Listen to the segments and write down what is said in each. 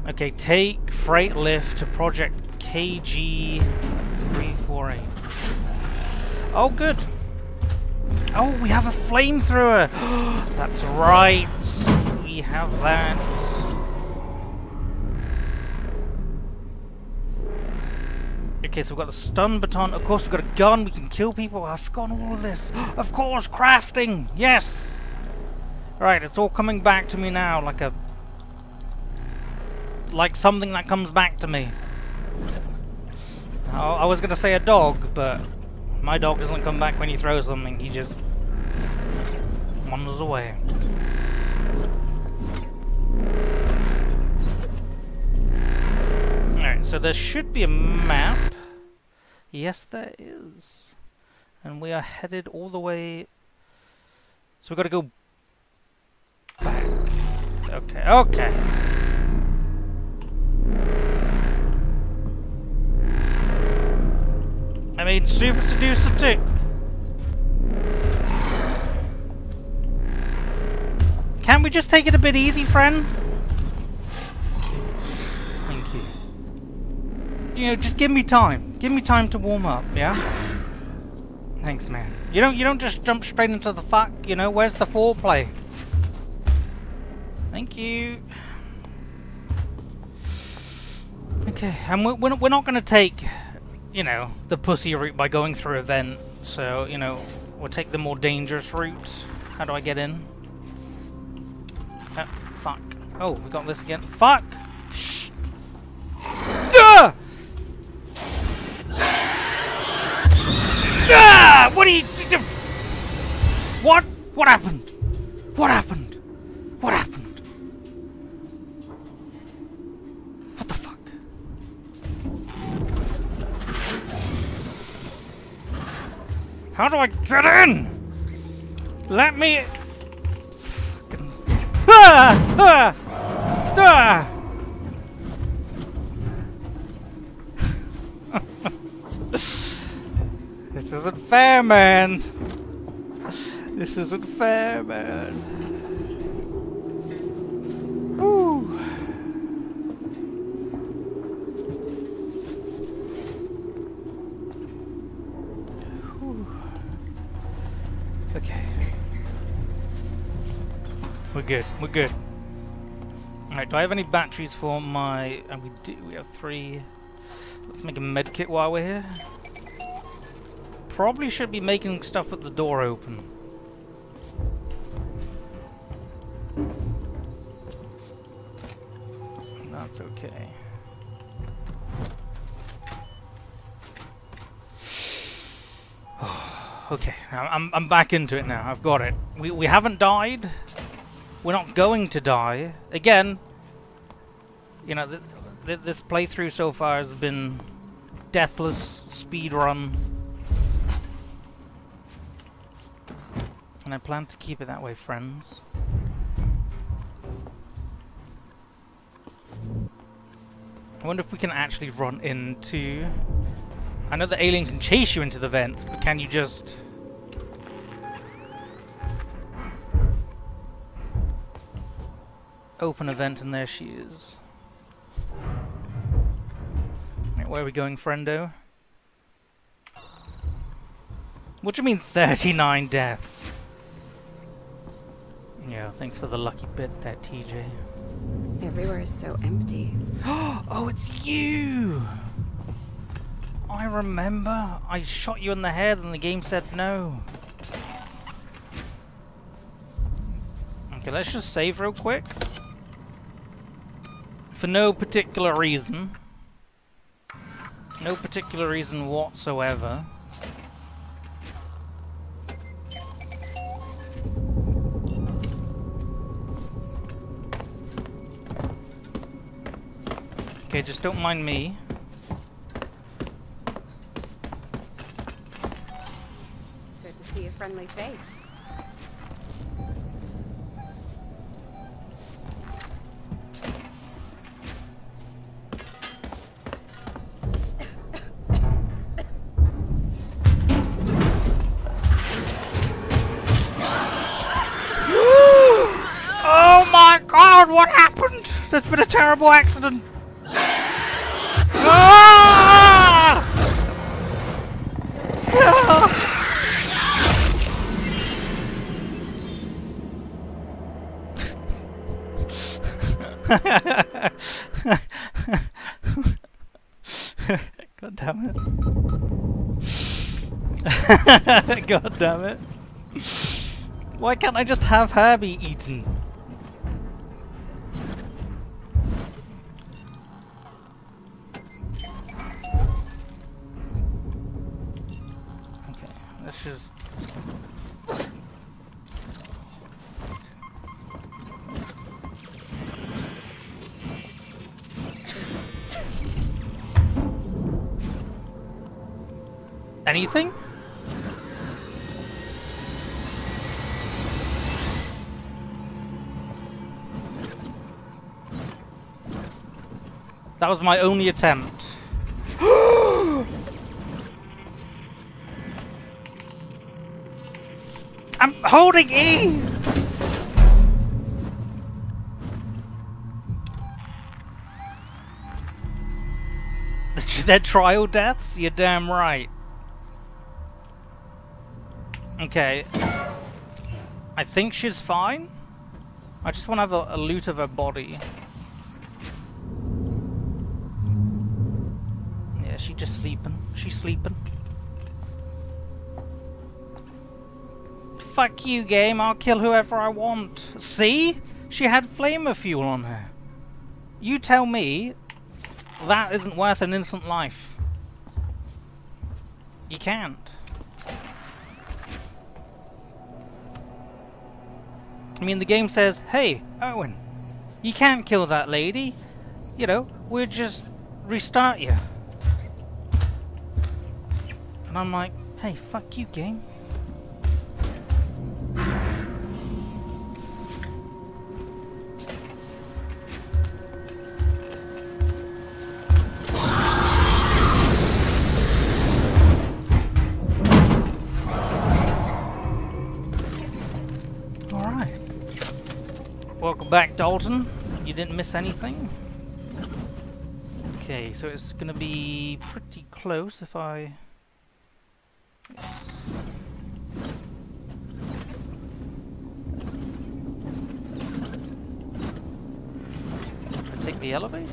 Okay, take freight lift to Project KG348. Oh, good. Oh, we have a flamethrower. That's right. We have that. Okay, so we've got the stun baton. Of course, we've got a gun. We can kill people. I've forgotten all of this. Of course, crafting. Yes. Right, it's all coming back to me now, like something that comes back to me. I was gonna say a dog, but my dog doesn't come back when you throw something. He just wanders away. Alright, so there should be a map. Yes, there is. And we are headed all the way... So we've got to go back. Okay, okay. I mean, Super Seducer 2. Can't we just take it a bit easy, friend? Thank you. You know, just give me time. Give me time to warm up, yeah? Thanks, man. You don't just jump straight into the fuck, you know? Where's the foreplay? Thank you. Okay, and we're not gonna take, you know, the pussy route by going through a vent. So, you know, we'll take the more dangerous route. How do I get in? Fuck. Oh, we got this again. Fuck! Shh! Duh! Ah! What are you... What? What happened? What happened? What happened? What the fuck? How do I get in? Let me... Fucking... Ah! Ah! Ah! This isn't fair, man. This isn't fair, man. Woo. Whew. Okay. We're good. We're good. Alright, do I have any batteries for my... And we do. We have 3. Let's make a med kit while we're here. Probably should be making stuff with the door open. That's okay. Okay, I'm back into it now. I've got it. We haven't died. We're not going to die. Again, you know, this playthrough so far has been deathless speed run. And I plan to keep it that way, friends. I wonder if we can actually run into... I know the alien can chase you into the vents, but can you just... open a vent and there she is. Right, where are we going, friendo? What do you mean 39 deaths? Yeah, thanks for the lucky bit there, TJ. Everywhere is so empty. Oh, it's you! I remember. I shot you in the head and the game said no. Okay, let's just save real quick. For no particular reason. No particular reason whatsoever. Okay, just don't mind me. Good to see a friendly face. Oh my my god, what happened? There's been a terrible accident. Ah! Ah! God damn it. God damn it. Why can't I just have her be eaten? Okay, let's just... Anything? That was my only attempt. I'm holding E! They're trial deaths? You're damn right. Okay. I think she's fine. I just want to have a loot of her body. Yeah, she's just sleeping. She's sleeping. Fuck you, game. I'll kill whoever I want. See? She had flamer fuel on her. You tell me that isn't worth an innocent life. You can't. I mean, the game says, hey, Owen, you can't kill that lady. You know, we'll just restart you. And I'm like, hey, fuck you, game. Welcome back, Dalton. You didn't miss anything. Okay, so it's gonna be pretty close if I... Yes. I take the elevator?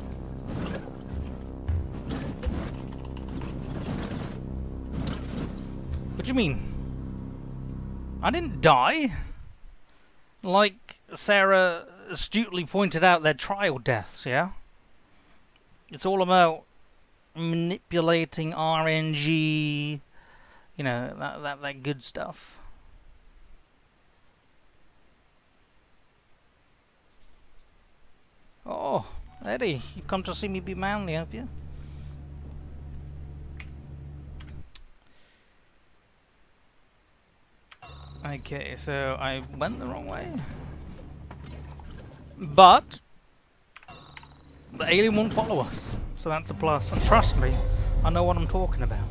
What do you mean? I didn't die. Like Sarah astutely pointed out, they're trial deaths, yeah? It's all about manipulating RNG, you know, that good stuff. Oh, Eddie, you've come to see me be manly, have you? Okay, so I went the wrong way. But the alien won't follow us, so that's a plus. And trust me, I know what I'm talking about.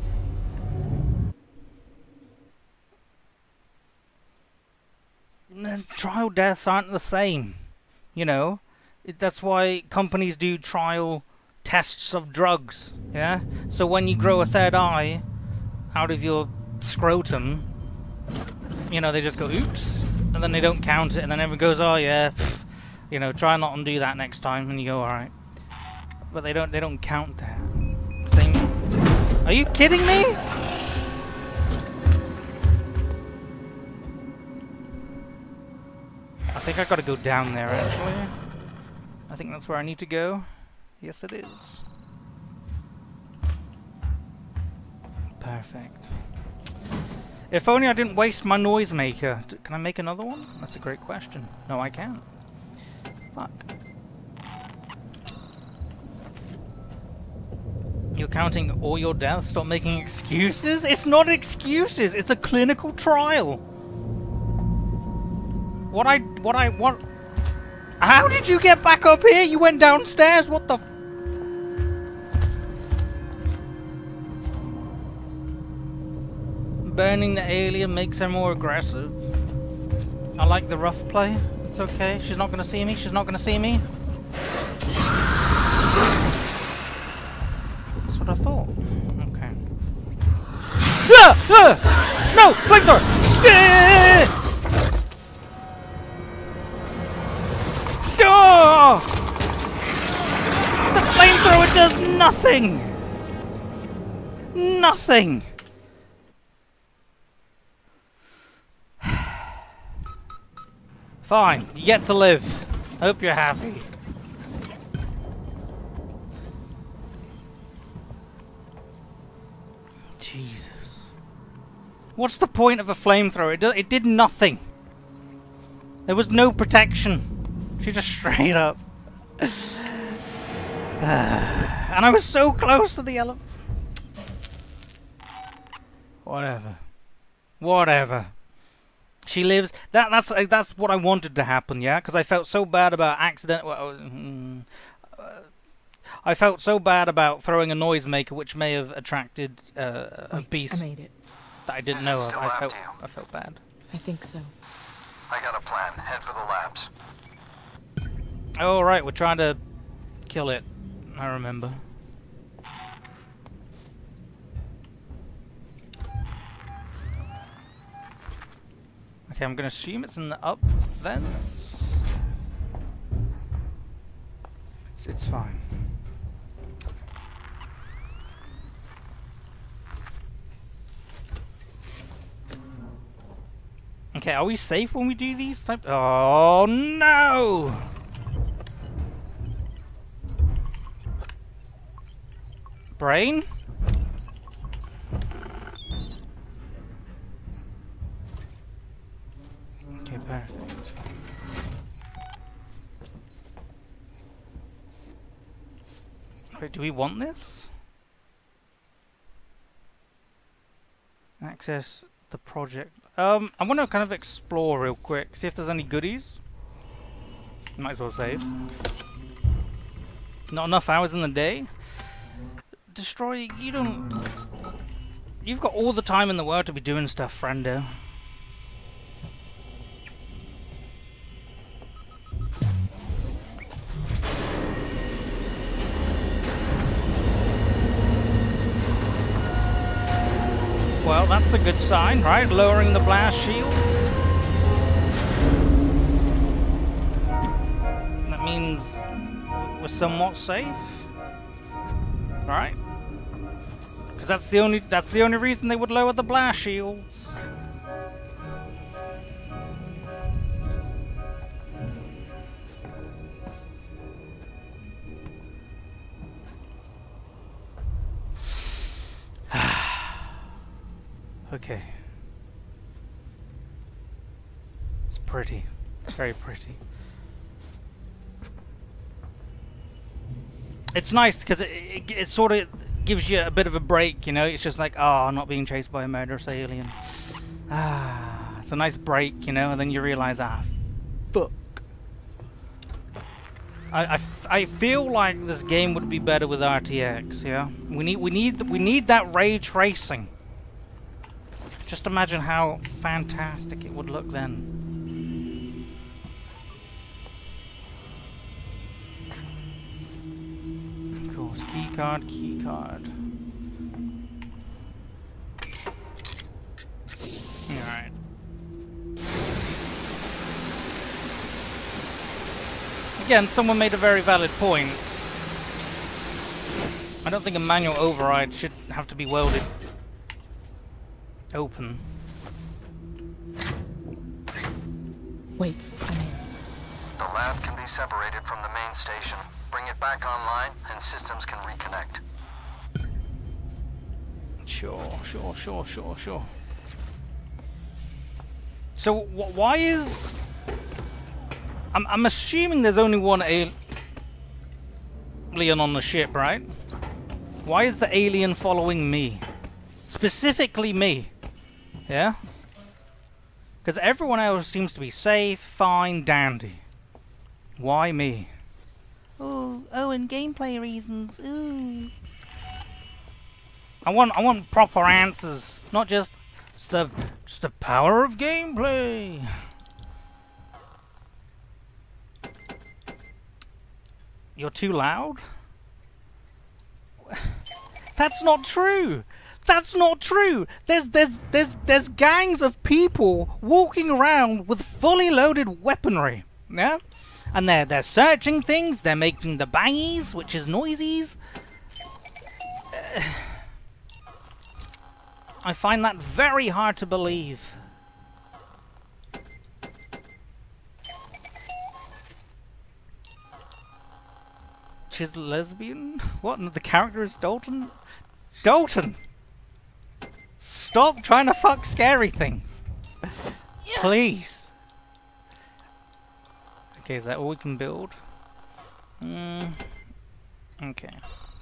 The trial deaths aren't the same, you know. That's why companies do trial tests of drugs, yeah? So when you grow a third eye out of your scrotum, you know, they just go, oops, and then they don't count it, and then everyone goes, oh yeah, pff, you know, try not to do that next time, and you go, alright. But they don't count that. Same. Are you kidding me? I think I gotta go down there, actually. I think that's where I need to go. Yes, it is. Perfect. If only I didn't waste my noisemaker. Can I make another one? That's a great question. No, I can't. Fuck. You're counting all your deaths? Stop making excuses? It's not excuses! It's a clinical trial! What? How did you get back up here? You went downstairs? What the f... Burning the alien makes her more aggressive. I like the rough play. It's okay. She's not gonna see me. She's not gonna see me. That's what I thought. Okay. No! Flamethrower! Oh! The flamethrower does nothing! Nothing! Fine, you get to live. Hope you're happy. Jesus. What's the point of a flamethrower? It did nothing. There was no protection. She just straight up. And I was so close to the elephant. Whatever. Whatever. She lives. That's what I wanted to happen, yeah? Because I felt so bad about I felt so bad about throwing a noisemaker, which may have attracted a beast. I made it. That I didn't know of. I felt bad. I think so. I got a plan. Head for the labs. Oh, right, we're trying to kill it. I remember. Okay, I'm gonna assume it's in the up vents. It's fine. Okay, are we safe when we do these type? Oh no! Brain? Okay, perfect. Wait, do we want this? Access the project. I want to kind of explore real quick, see if there's any goodies. Might as well save. Not enough hours in the day. Destroy, you don't... You've got all the time in the world to be doing stuff, friendo. Well, that's a good sign, right? Lowering the blast shields. That means we're somewhat safe, right? Because that's the only reason they would lower the blast shields. Okay. It's pretty. Very pretty. It's nice because it sort of gives you a bit of a break, you know? It's just like, oh, I'm not being chased by a murderous alien. Ah, it's a nice break, you know? And then you realize, ah, fuck. I feel like this game would be better with RTX, yeah? We need that ray tracing. Just imagine how fantastic it would look then. Of course, keycard, keycard. Alright. Again, someone made a very valid point. I don't think a manual override should have to be welded open. Wait, I'm in. The lab can be separated from the main station. Bring it back online and systems can reconnect. Sure. So why is... I'm assuming there's only one alien on the ship, right? Why is the alien following me? Specifically me. Yeah? Because everyone else seems to be safe, fine, dandy. Why me? Oh, and gameplay reasons. Ooh. I want proper answers, not just the power of gameplay. You're too loud? That's not true! That's not true! There's gangs of people walking around with fully loaded weaponry. Yeah? And they're searching things, they're making the bangies, which is noisies. I find that very hard to believe. She's lesbian? What? The character is Dalton? Dalton! Stop trying to fuck scary things. Please. Okay, is that all we can build? Okay.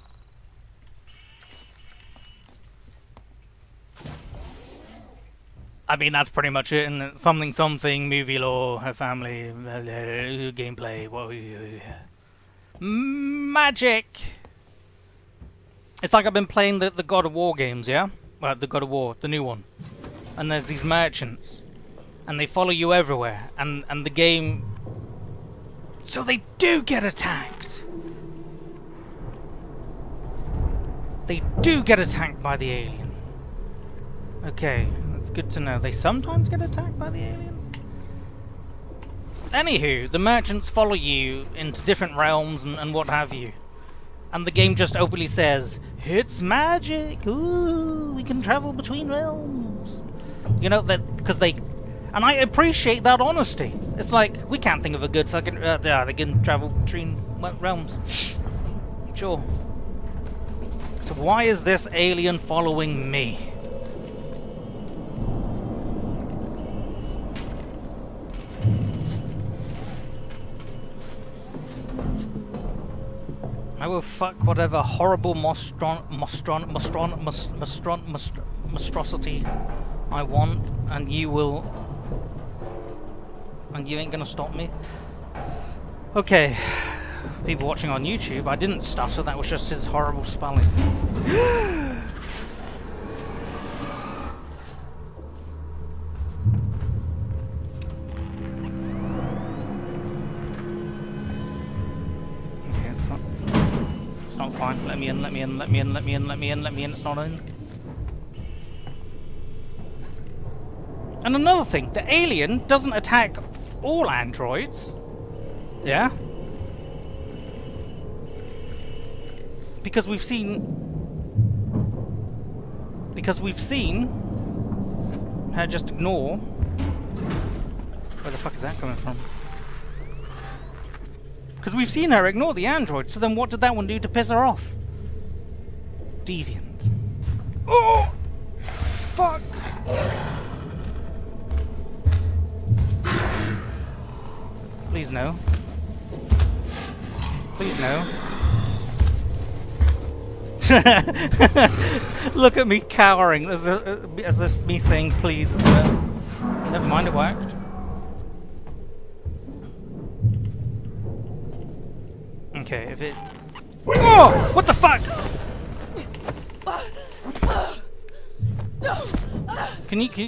I mean, that's pretty much it. And something, movie lore, her family, gameplay, magic. It's like I've been playing the God of War games, yeah? Well, the God of War, the new one. And there's these merchants, and they follow you everywhere, and the game. So they do get attacked. They do get attacked by the alien. Okay, that's good to know. They sometimes get attacked by the alien. Anywho, the merchants follow you into different realms and what have you. And the game just openly says, it's magic! Ooh, we can travel between realms. You know, that because they... And I appreciate that honesty. It's like, we can't think of a good fucking... they can travel between realms. Sure. So why is this alien following me? I will fuck whatever horrible monstrosity I want, and you will... And you ain't gonna stop me? Okay. People watching on YouTube, I didn't stutter, that was just his horrible spelling. It's not fine. Let me in, let me in, let me in, let me in, let me in, let me in. It's not in. And another thing, the alien doesn't attack all androids. Yeah? Because we've seen her just ignore. Where the fuck is that coming from? Because we've seen her ignore the android, so then what did that one do to piss her off? Deviant. Oh! Fuck! Please no. Please no. Look at me cowering as if me saying please. Never mind, it worked. Okay, if it... Whoa! What the fuck? Can you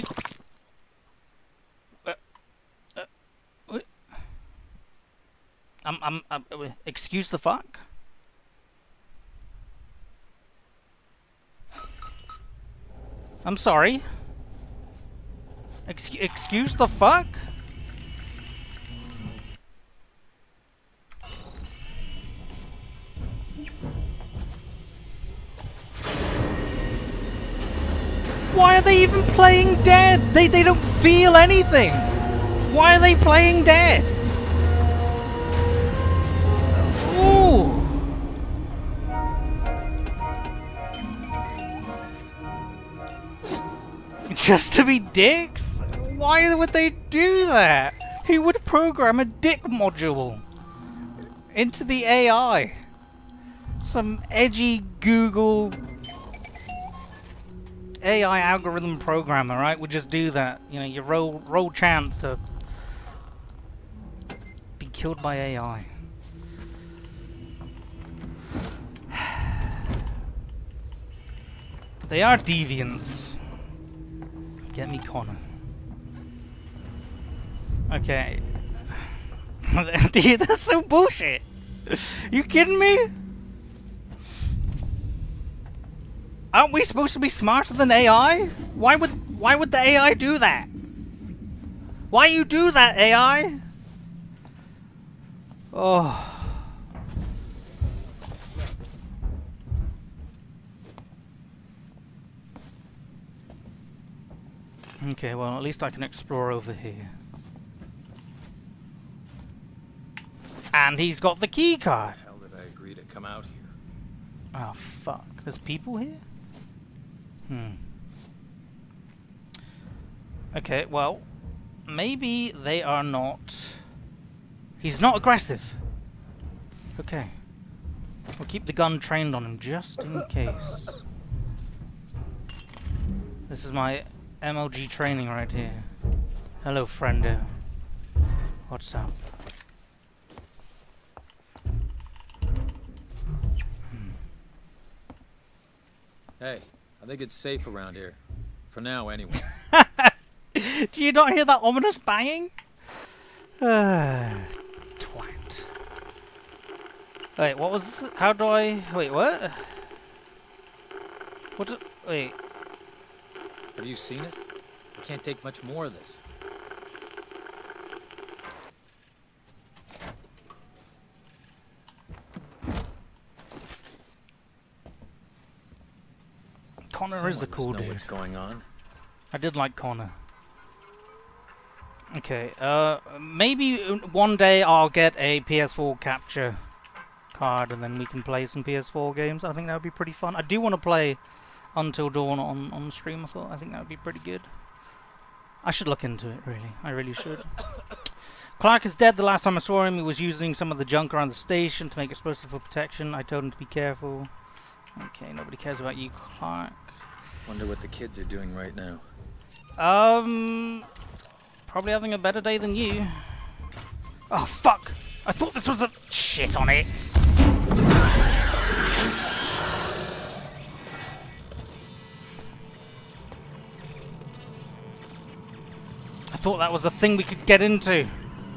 excuse the fuck? I'm sorry. Excuse the fuck? Why are they even playing dead? They don't feel anything. Why are they playing dead? Ooh. Just to be dicks? Why would they do that? Who would program a dick module into the AI? Some edgy Google AI algorithm programmer, right? Would just do that. You know, you roll chance to be killed by AI. They are deviants. Get me Connor. Okay. Dude, that's so bullshit. You kidding me? Aren't we supposed to be smarter than AI? Why would the AI do that? Why you do that, AI? Oh. Okay, well, at least I can explore over here. And he's got the key card. How did I agree to come out here? Oh, fuck. There's people here? Okay, well, maybe they are not... He's not aggressive. Okay. We'll keep the gun trained on him just in case. This is my MLG training right here. Hello, friendo. What's up? Hey, I think it's safe around here. For now, anyway. Do you not hear that ominous banging? Twat. Wait, what was... How do I... Wait, what? Wait. Have you seen it? I can't take much more of this. Connor is a cool know dude. What's going on? I did like Connor. Okay, maybe one day I'll get a PS4 capture card and then we can play some PS4 games. I think that would be pretty fun. I do want to play Until Dawn on stream as well. I think that would be pretty good. I should look into it, really. I really should. Clark is dead. The last time I saw him, he was using some of the junk around the station to make explosive for protection. I told him to be careful. Okay, nobody cares about you, Clark. Wonder what the kids are doing right now. Probably having a better day than you. Oh, fuck! I thought this was a... Shit on it! I thought that was a thing we could get into.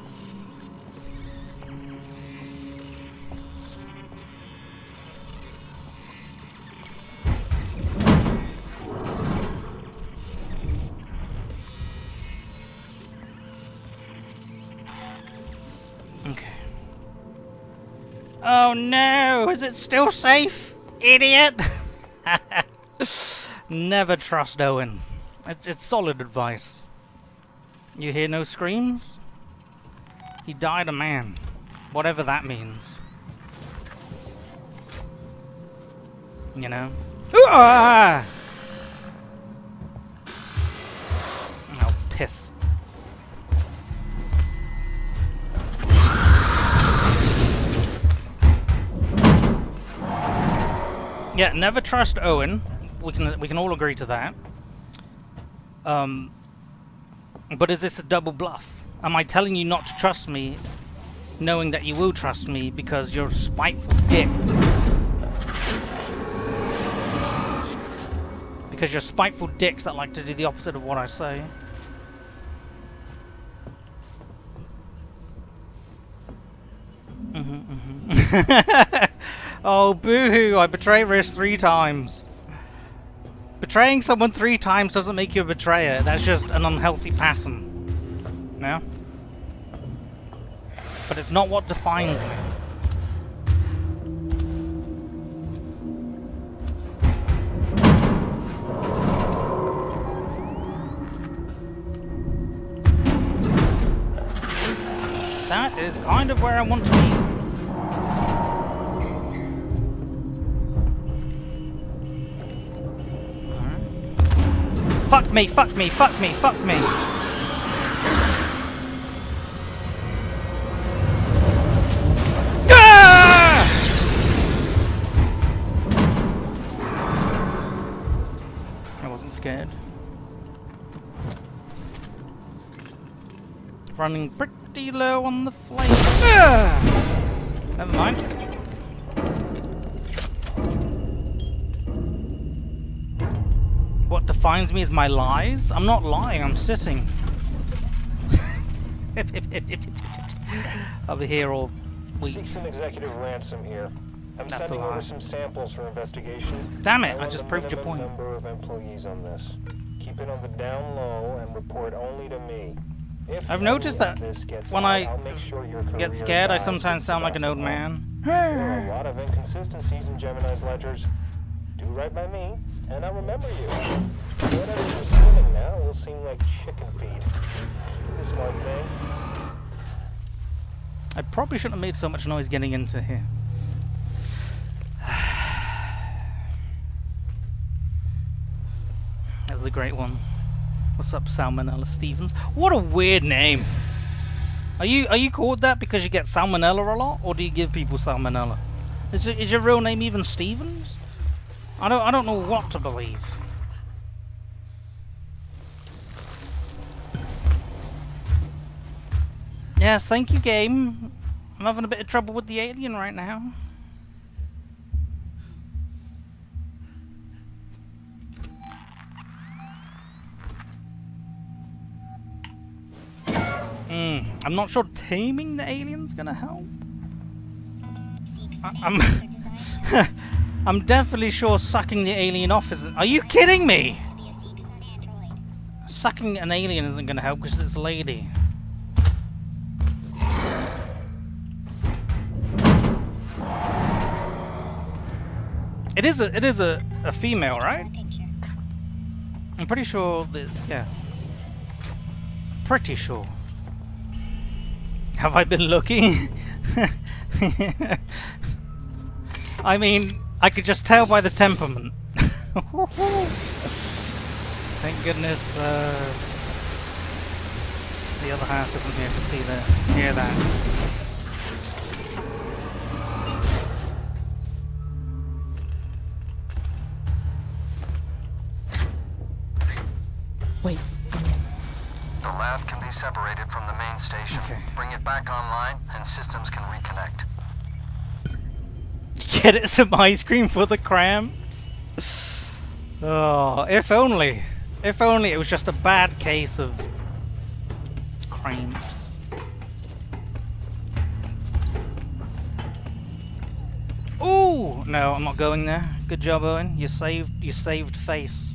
Oh no! Is it still safe? Idiot! Never trust Owen. It's solid advice. You hear no screams? He died a man. Whatever that means. You know? Ah! Oh, piss. Yeah, never trust Owen. We can all agree to that. But is this a double bluff? Am I telling you not to trust me, knowing that you will trust me because you're a spiteful dick? Because you're spiteful dicks that like to do the opposite of what I say. Oh, boo-hoo, I betrayed Risk 3 times. Betraying someone 3 times doesn't make you a betrayer. That's just an unhealthy pattern. No? But it's not what defines me. That is kind of where I want to be. Fuck me, fuck me, fuck me, fuck me. Ah! I wasn't scared. Running pretty low on the flame. Ah! Never mind. What defines me is my lies? I'm not lying, I'm sitting. Over here all Weak. Seek executive ransom here. I'm That's sending a lie. over some samples for investigation. Damn it, I want just the proved your minimum point. number of employees on this. Keep it on the down low and report only to me. If I've noticed that this gets when out, I I'll make sure your career get scared, I dies sometimes with sound like an old basketball. man. There are a lot of inconsistencies in Gemini's ledgers. Do right by me, and I'll remember you. Whatever's receiving now will seem like chicken feed. Do the smart thing. I probably shouldn't have made so much noise getting into here. That was a great one. What's up, Salmonella Stevens? What a weird name. Are you called that because you get salmonella a lot, or do you give people salmonella? Is your real name even Stevens? I don't know what to believe. Yes, thank you, game. I'm having a bit of trouble with the alien right now. I'm not sure taming the alien's gonna help. I'm definitely sure sucking the alien off isn't. Are you kidding me? Sucking an alien isn't gonna help because it's a lady. It is a female, right? I'm pretty sure that, yeah. Pretty sure. Have I been looking? I mean, I could just tell by the temperament. Thank goodness the other half isn't here to see that, hear that. Wait, I'm in. The lab can be separated from the main station. Okay. Bring it back online, and systems can reconnect. Get it some ice cream for the cramps. Oh, if only. If only it was just a bad case of cramps. Ooh, no, I'm not going there. Good job, Owen. You saved face.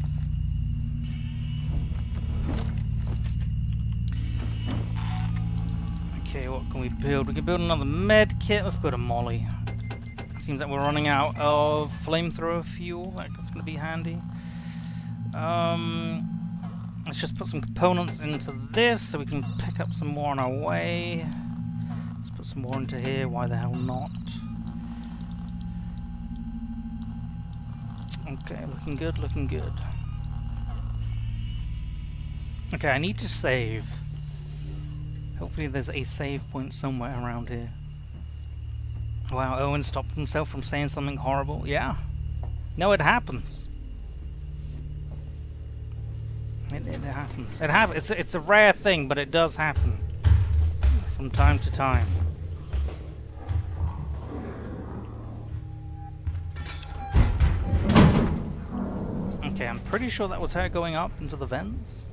Okay, what can we build? We can build another med kit. Let's build a molly. Seems like we're running out of flamethrower fuel. That's going to be handy. Let's just put some components into this so we can pick up some more on our way. Let's put some more into here. Why the hell not? Okay, looking good, looking good. Okay, I need to save. Hopefully there's a save point somewhere around here. Wow, Owen stopped himself from saying something horrible. Yeah. No, it happens. It happens. It happens. It's a rare thing, but it does happen. From time to time. Okay, I'm pretty sure that was her going up into the vents.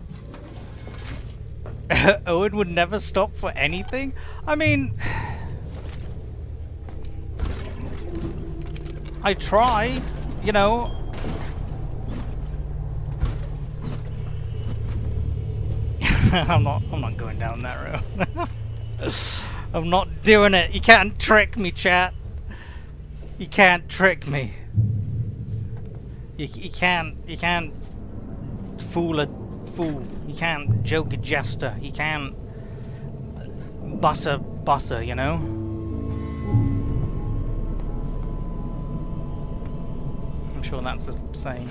Owen would never stop for anything? I mean... I try, you know. I'm not going down that road. I'm not doing it. You can't trick me, chat. You can't trick me. You can't fool a fool. You can't joke a jester. You can't butter, you know? I'm sure that's a saying.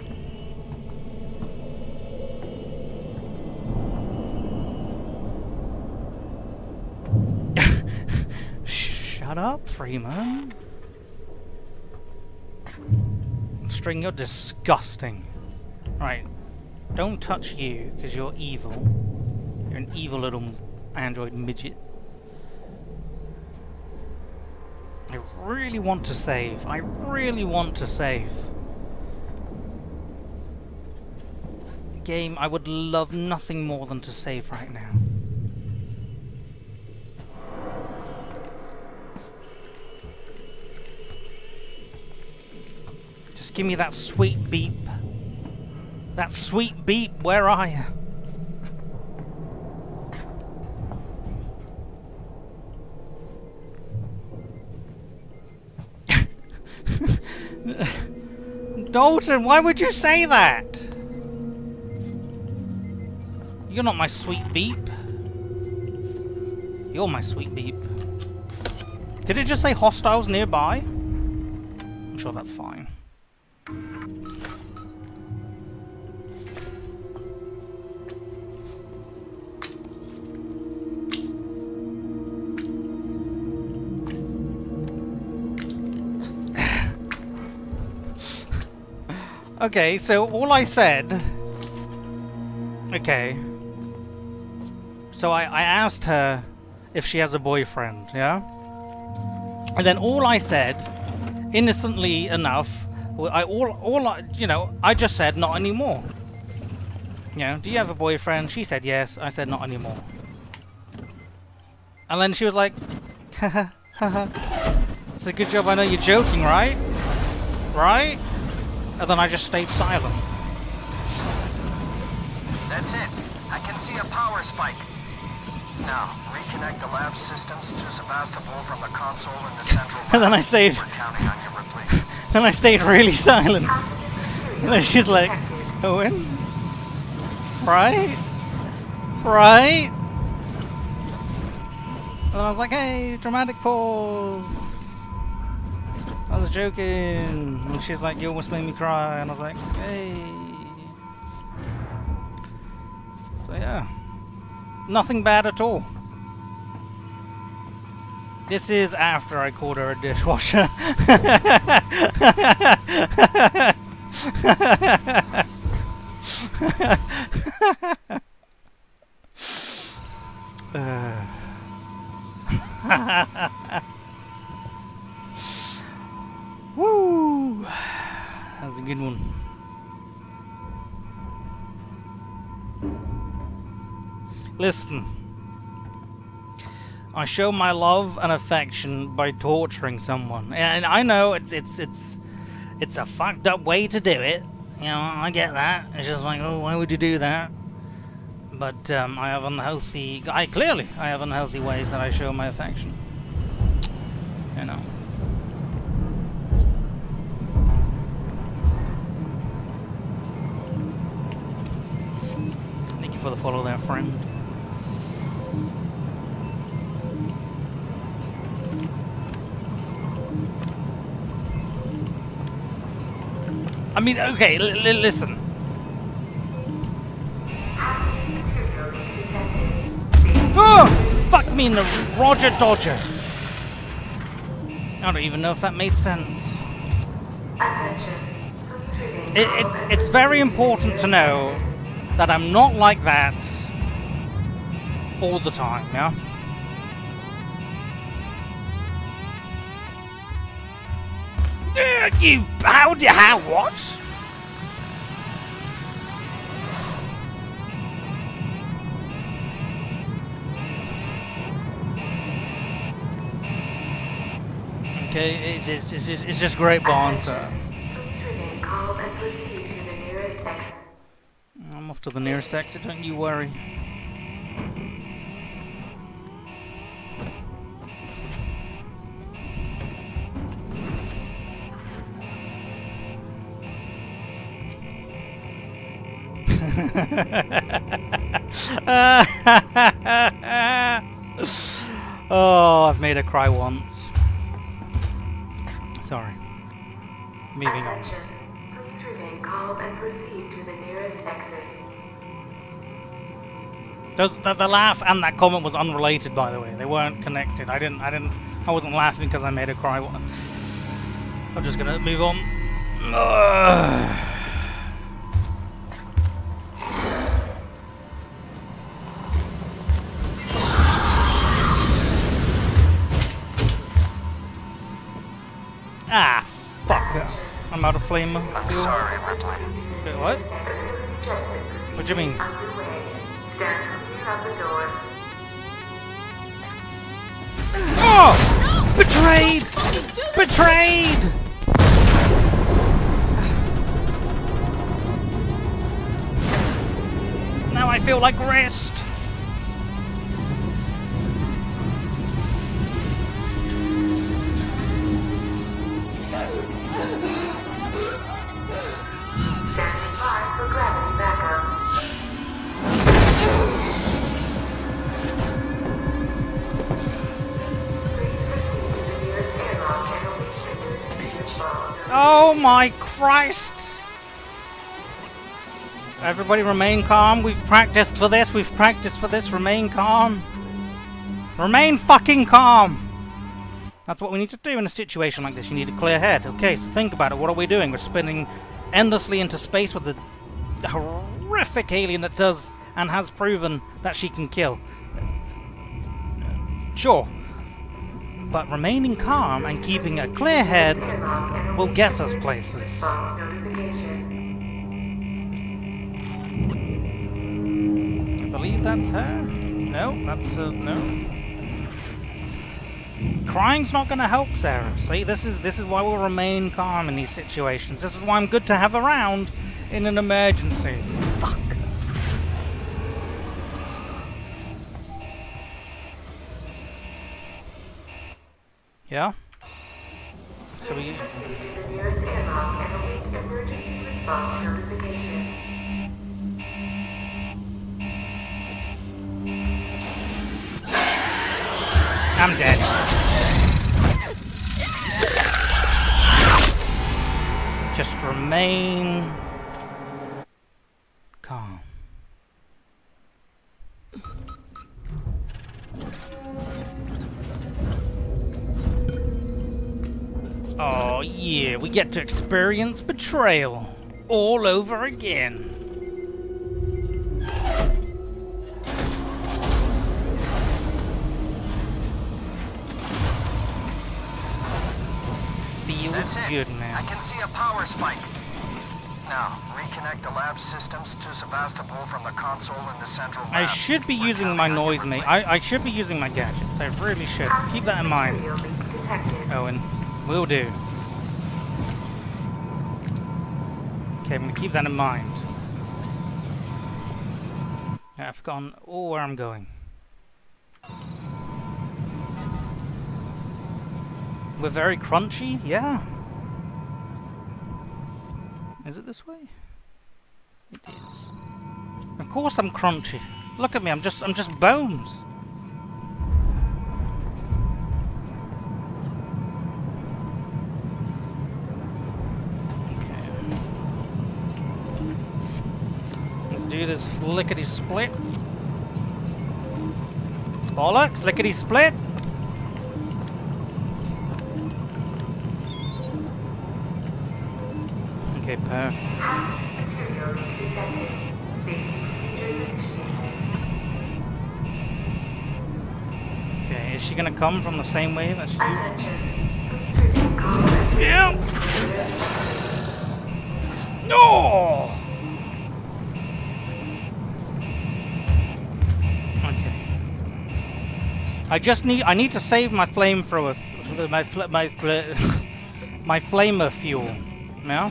Shut up, Freeman. String, you're disgusting. Right. Don't touch you, because you're evil. You're an evil little android midget. I really want to save. I really want to save. Game, I would love nothing more than to save right now. Just give me that sweet beep. That sweet beep, where are you? Dalton, why would you say that? You're not my sweet beep. You're my sweet beep. Did it just say hostiles nearby? I'm sure that's fine. Okay, so all I said... Okay. So I asked her if she has a boyfriend, yeah? And then all I said, innocently enough, I just said not anymore. You know, do you have a boyfriend? She said yes. I said not anymore. And then she was like, haha, haha. It's a good job I know you're joking, right? Right? And then I just stayed silent. That's it. I can see a power spike. Now, reconnect the lab systems to Sebastopol from the console in the central lab. And then I stayed... We're counting on you, Ripley. Then I stayed really silent. And then she's like, Owen? Right? Right? And then I was like, hey, dramatic pause. I was joking. And she's like, you almost made me cry. And I was like, hey. So yeah. Nothing bad at all. This is after I called her a dishwasher. Woo! That's a good one. Listen. I show my love and affection by torturing someone, and I know it's a fucked up way to do it. You know, I get that. It's just like, oh, why would you do that? But I have unhealthy. I have unhealthy ways that I show my affection. You know. Thank you for the follow there, friend. I mean, okay, listen. Oh, fuck me in the Roger Dodger. I don't even know if that made sense. It's very important to know that I'm not like that all the time, yeah? How, what? Okay, it's just great banter. I'm off to the nearest exit, don't you worry. Oh, I've made her cry once. Sorry. Moving on. Please remain calm and proceed to the nearest exit. The laugh and that comment was unrelated, by the way. They weren't connected. I wasn't laughing because I made her cry. I'm just gonna move on. Ah, fuck. I'm out of flame fuel. I'm sorry, Ripley. Wait, what? What do you mean? Oh! Betrayed! Betrayed! feel like rest. Standing by for gravity backup. Please proceed to the nearest airlock and await emergency response. Oh my Christ! Everybody remain calm. We've practiced for this. We've practiced for this. Remain calm. Remain fucking calm. That's what we need to do in a situation like this. You need a clear head. Okay, so think about it. What are we doing? We're spinning endlessly into space with a horrific alien that does and has proven that she can kill. Sure. But remaining calm and keeping a clear head will get us places. Response notification. I believe that's her. No, that's no. Crying's not going to help, Sarah. See, this is why we'll remain calm in these situations. This is why I'm good to have around in an emergency. Fuck. Yeah. So we. Proceed to the nearest airlock and await emergency response notification. I'm dead. Just remain calm. Oh yeah, we get to experience betrayal all over again. That's it. Good I now. can see a power spike. Now, reconnect the lab systems to Sebastopol from the console in the central lab. I should be We're using my counting on you noise for mate. playing. I should be using my gadgets. I really should. Keep that in mind, Material leak detected. Owen. Will do. Okay, I'm gonna keep that in mind. I've forgotten all where I'm going. We're very crunchy, yeah. Is it this way? It is. Of course I'm crunchy. Look at me, I'm just bones. Okay. Let's do this lickety split. Bollocks, lickety split. Okay, perfect. Hazardous material leak detected. Safety procedures initiated. Okay, is she gonna come from the same way that she used? Attention. Please remain calm and Yeah. No. Okay. I need to save my flamethrower, my flamer fuel. Yeah.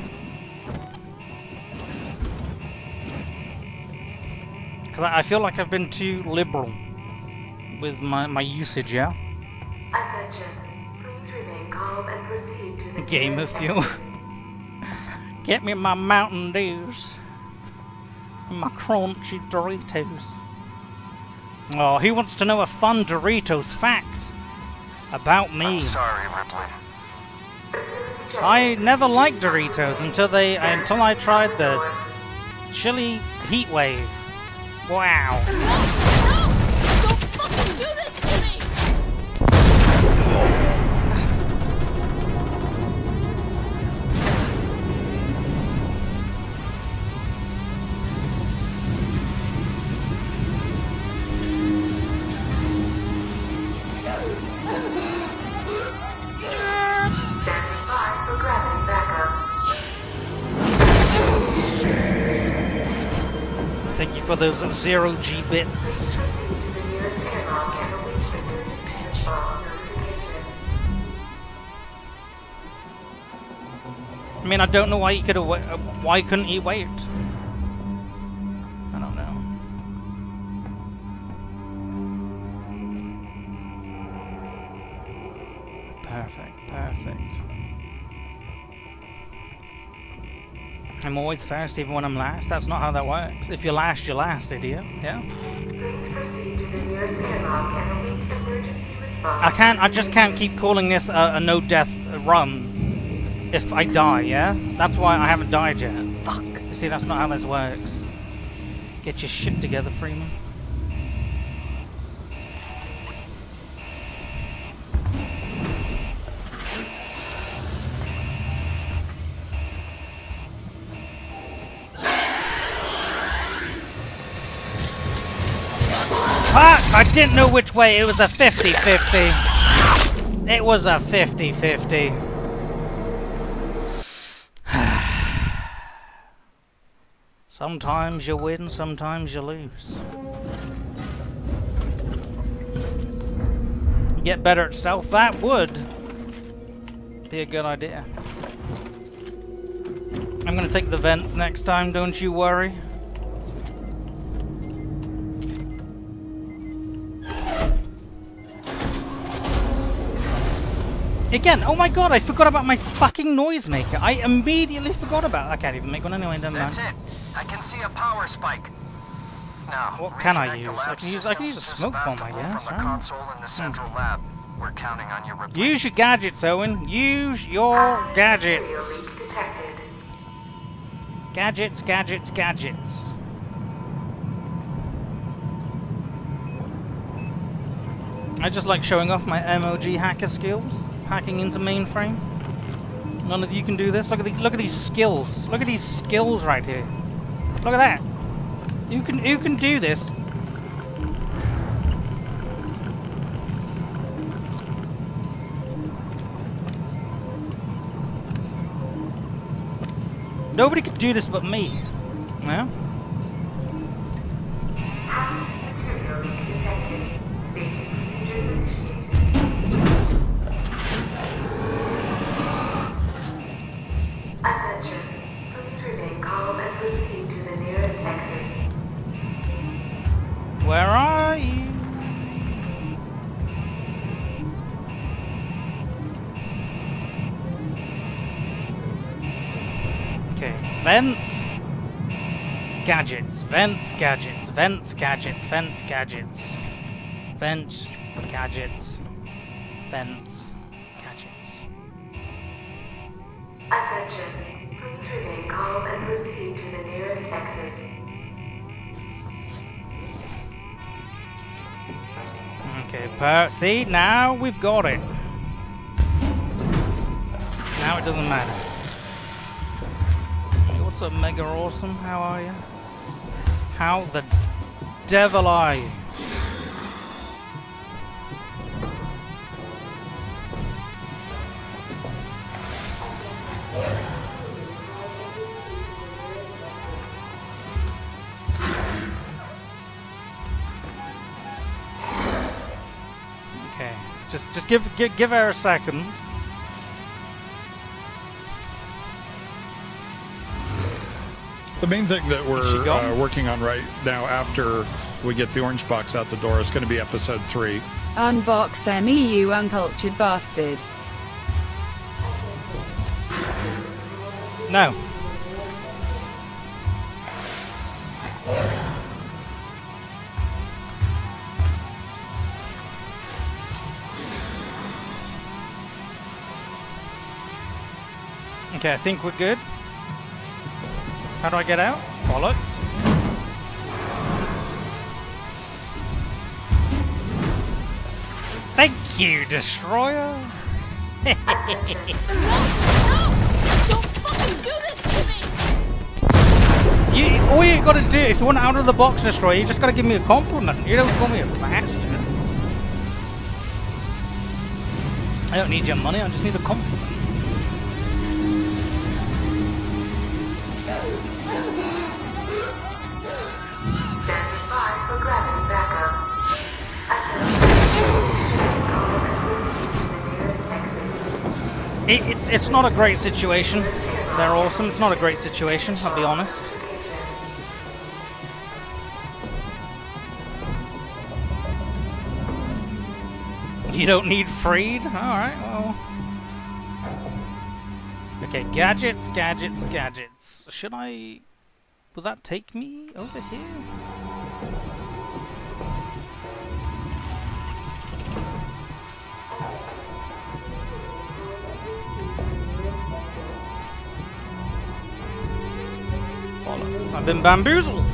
Because I feel like I've been too liberal with my usage, yeah? attention. Please remain calm and proceed to the Game of nearest fuel. exit. Get me my Mountain Dews. And my crunchy Doritos. Oh, who wants to know a fun Doritos fact about I'm me? sorry, Ripley. I never liked Doritos until I tried the chili heat wave. Wow. No! Don't fucking do this to me! Standing by for gravity backup. Thank you for those 0G bits. Proceed to the nearest airlock and await emergency response notification. I mean, I don't know why he could have. Why couldn't he wait? I don't know. Perfect, perfect. I'm always first even when I'm last. That's not how that works. If you're last, you're last, idiot. Yeah? Please proceed to the nearest airlock and await emergency response. I just can't keep calling this a no-death run if I die, yeah? That's why I haven't died yet. Fuck. You see, that's not how this works. Get your shit together, Freeman. Fuck! I didn't know which way. It was a 50-50. It was a 50-50. Sometimes you win, sometimes you lose. Get better at stealth. That would be a good idea. I'm gonna take the vents next time, don't you worry. Again, oh my god, I forgot about my fucking noisemaker. I immediately forgot about it. I can't even make one anyway, doesn't That's matter. it. I can see a power spike. Now, What can I reconnect the use? lab I can use a systems to smoke bomb, I Sebastopol guess, from the right? console in the central lab. We're counting on your replacement. Use your gadgets, Owen. Use your gadgets. Material leak detected. Gadgets, gadgets, gadgets. I just like showing off my MOG hacker skills. Hacking into mainframe. None of you can do this. Look at these skills. Look at these skills right here. Look at that. You can do this. Nobody could do this but me. Yeah? Hazardous material leak detected. Safety procedures initiated. Attention. Please remain calm and proceed to the nearest exit. Where are you? Okay, vents, gadgets, vents, gadgets, vents, gadgets, vents, gadgets, vents, gadgets, vents, gadgets. Attention. Please remain calm and proceed to the nearest exit. Okay, see, now we've got it. Now it doesn't matter. Hey, what's up, Mega Awesome? How are you? How the devil are you? Okay, just give her a second. The main thing that she we're gone? working on right now after we get the orange box out the door is going to be episode 3. Unbox me, you uncultured bastard. No. Okay, I think we're good. How do I get out? Bollocks. Thank you, Destroyer. No! Don't fucking do this to me! All you gotta do, if you want out of the box Destroyer, you just gotta give me a compliment. You don't call me a bastard. I don't need your money, I just need a compliment. Standing by for gravity backup. It's not a great situation. They're awesome. It's not a great situation, I'll be honest. You don't need freed? Alright, well. Okay, gadgets, gadgets, gadgets. Should I... Will that take me over here? Bollocks, I've been bamboozled!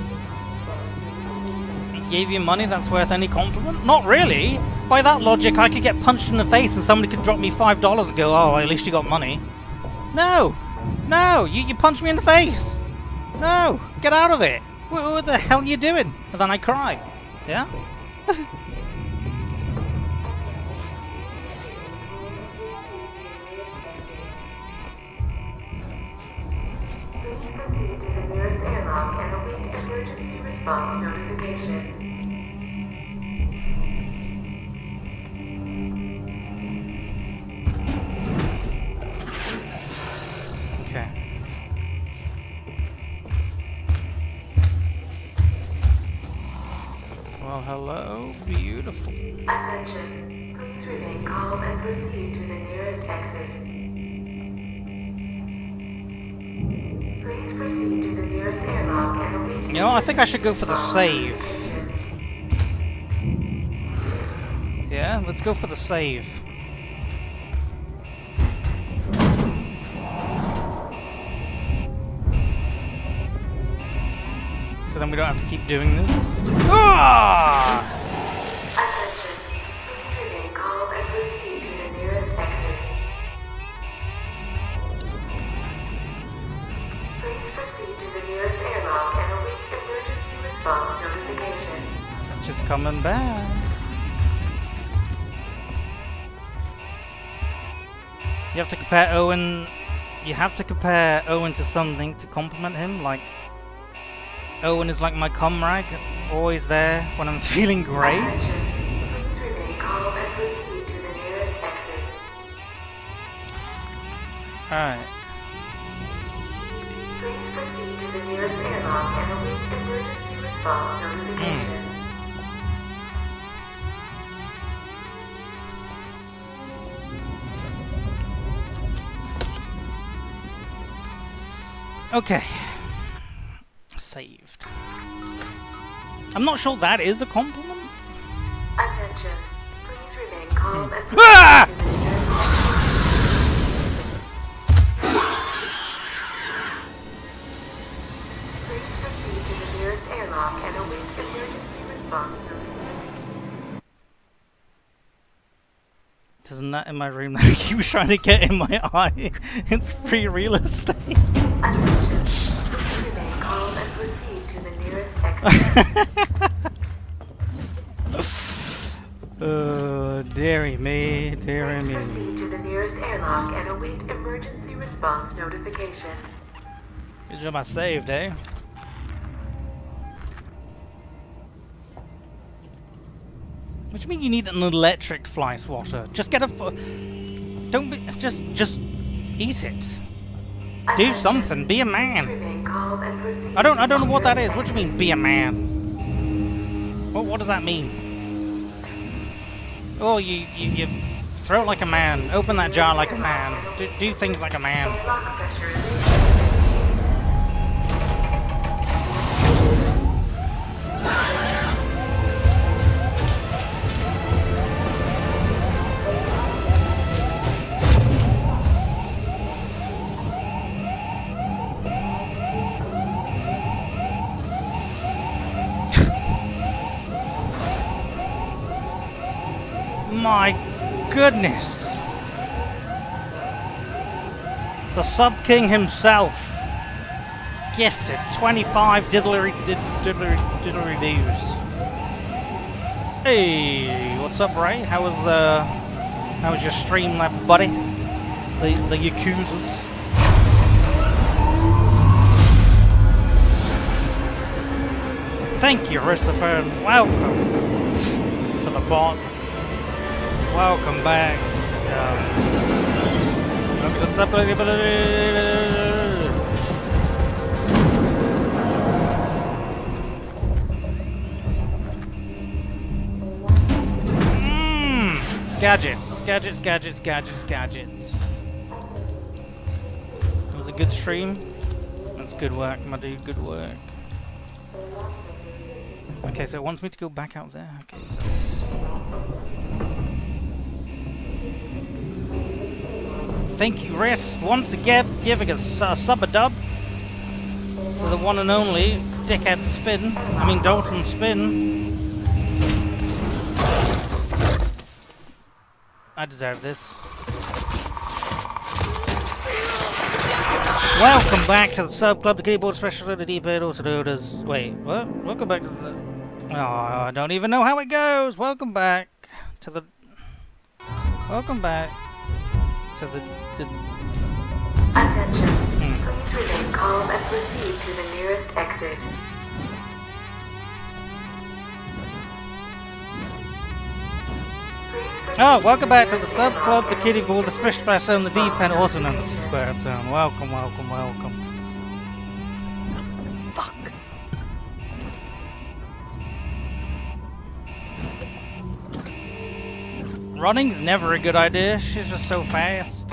He gave you money that's worth any compliment? Not really! By that logic, I could get punched in the face and somebody could drop me $5 and go, oh, at least you got money. No! No! You punched me in the face! No! Get out of it! What the hell are you doing? And then I cry. Yeah? Emergency response notification. Okay. Well, hello, beautiful. Attention. Please remain calm and proceed to the nearest exit. Please proceed to the nearest airlock and await. You know, I think I should go for the save. Yeah, let's go for the save. So then we don't have to keep doing this. Ah! Attention. Please remain calm and proceed to the nearest exit. Please proceed to the nearest airlock and await emergency response notification. Just coming back. You have to compare Owen. You have to compare Owen to something to compliment him. Like Owen is like my comrade, always there when I'm feeling great. Attention. Please remain calm and proceed to the nearest exit. Alright. Please proceed to the nearest airlock and await emergency response notification. Okay. Saved. I'm not sure that is a compliment. Attention. Please remain calm and Ah! proceed to the nearest Please proceed to the nearest airlock and await emergency response notification. There's a nut in my room that keeps trying to get in my eye. It's free real estate. Attention. Please remain calm and proceed to the nearest exit. Dearie me, dearie Please me. proceed to the nearest airlock and await emergency response notification. Good job I saved, eh? What do you mean you need an electric fly swatter? Just get a don't be just eat it. Do something, be a man. Remain calm and proceed. I don't know what that is. What do you mean be a man? What does that mean? Oh, you throw it like a man. Open that jar like a man. Do things like a man. Block pressurization. My goodness. The Sub King himself. Gifted 25 diddlery dues. Hey, what's up, Ray? How was your stream, lab, buddy? The Yakuzas. Thank you, Christopher, and welcome to the bot. Welcome back. Gadgets, gadgets, gadgets, gadgets, gadgets. It was a good stream. That's good work, my dude, good work. Okay, so it wants me to go back out there. Okay, it does. Thank you, Riss, once again, giving us a sub-a-dub for the one and only Dickhead Spin. I mean, Dalton Spin. I deserve this. Welcome back to the Sub Club, the keyboard specialist, the D-pad also known as... Wait, what? Welcome back to the... Oh, I don't even know how it goes. Welcome back to the... Welcome back to the... Attention. Please remain calm and proceed to the nearest exit. Oh, welcome back to the Sub Club, the kiddie ball, the special class on the D-pen, also known as the Square Zone. Welcome, welcome, welcome. Fuck. Running's never a good idea. She's just so fast.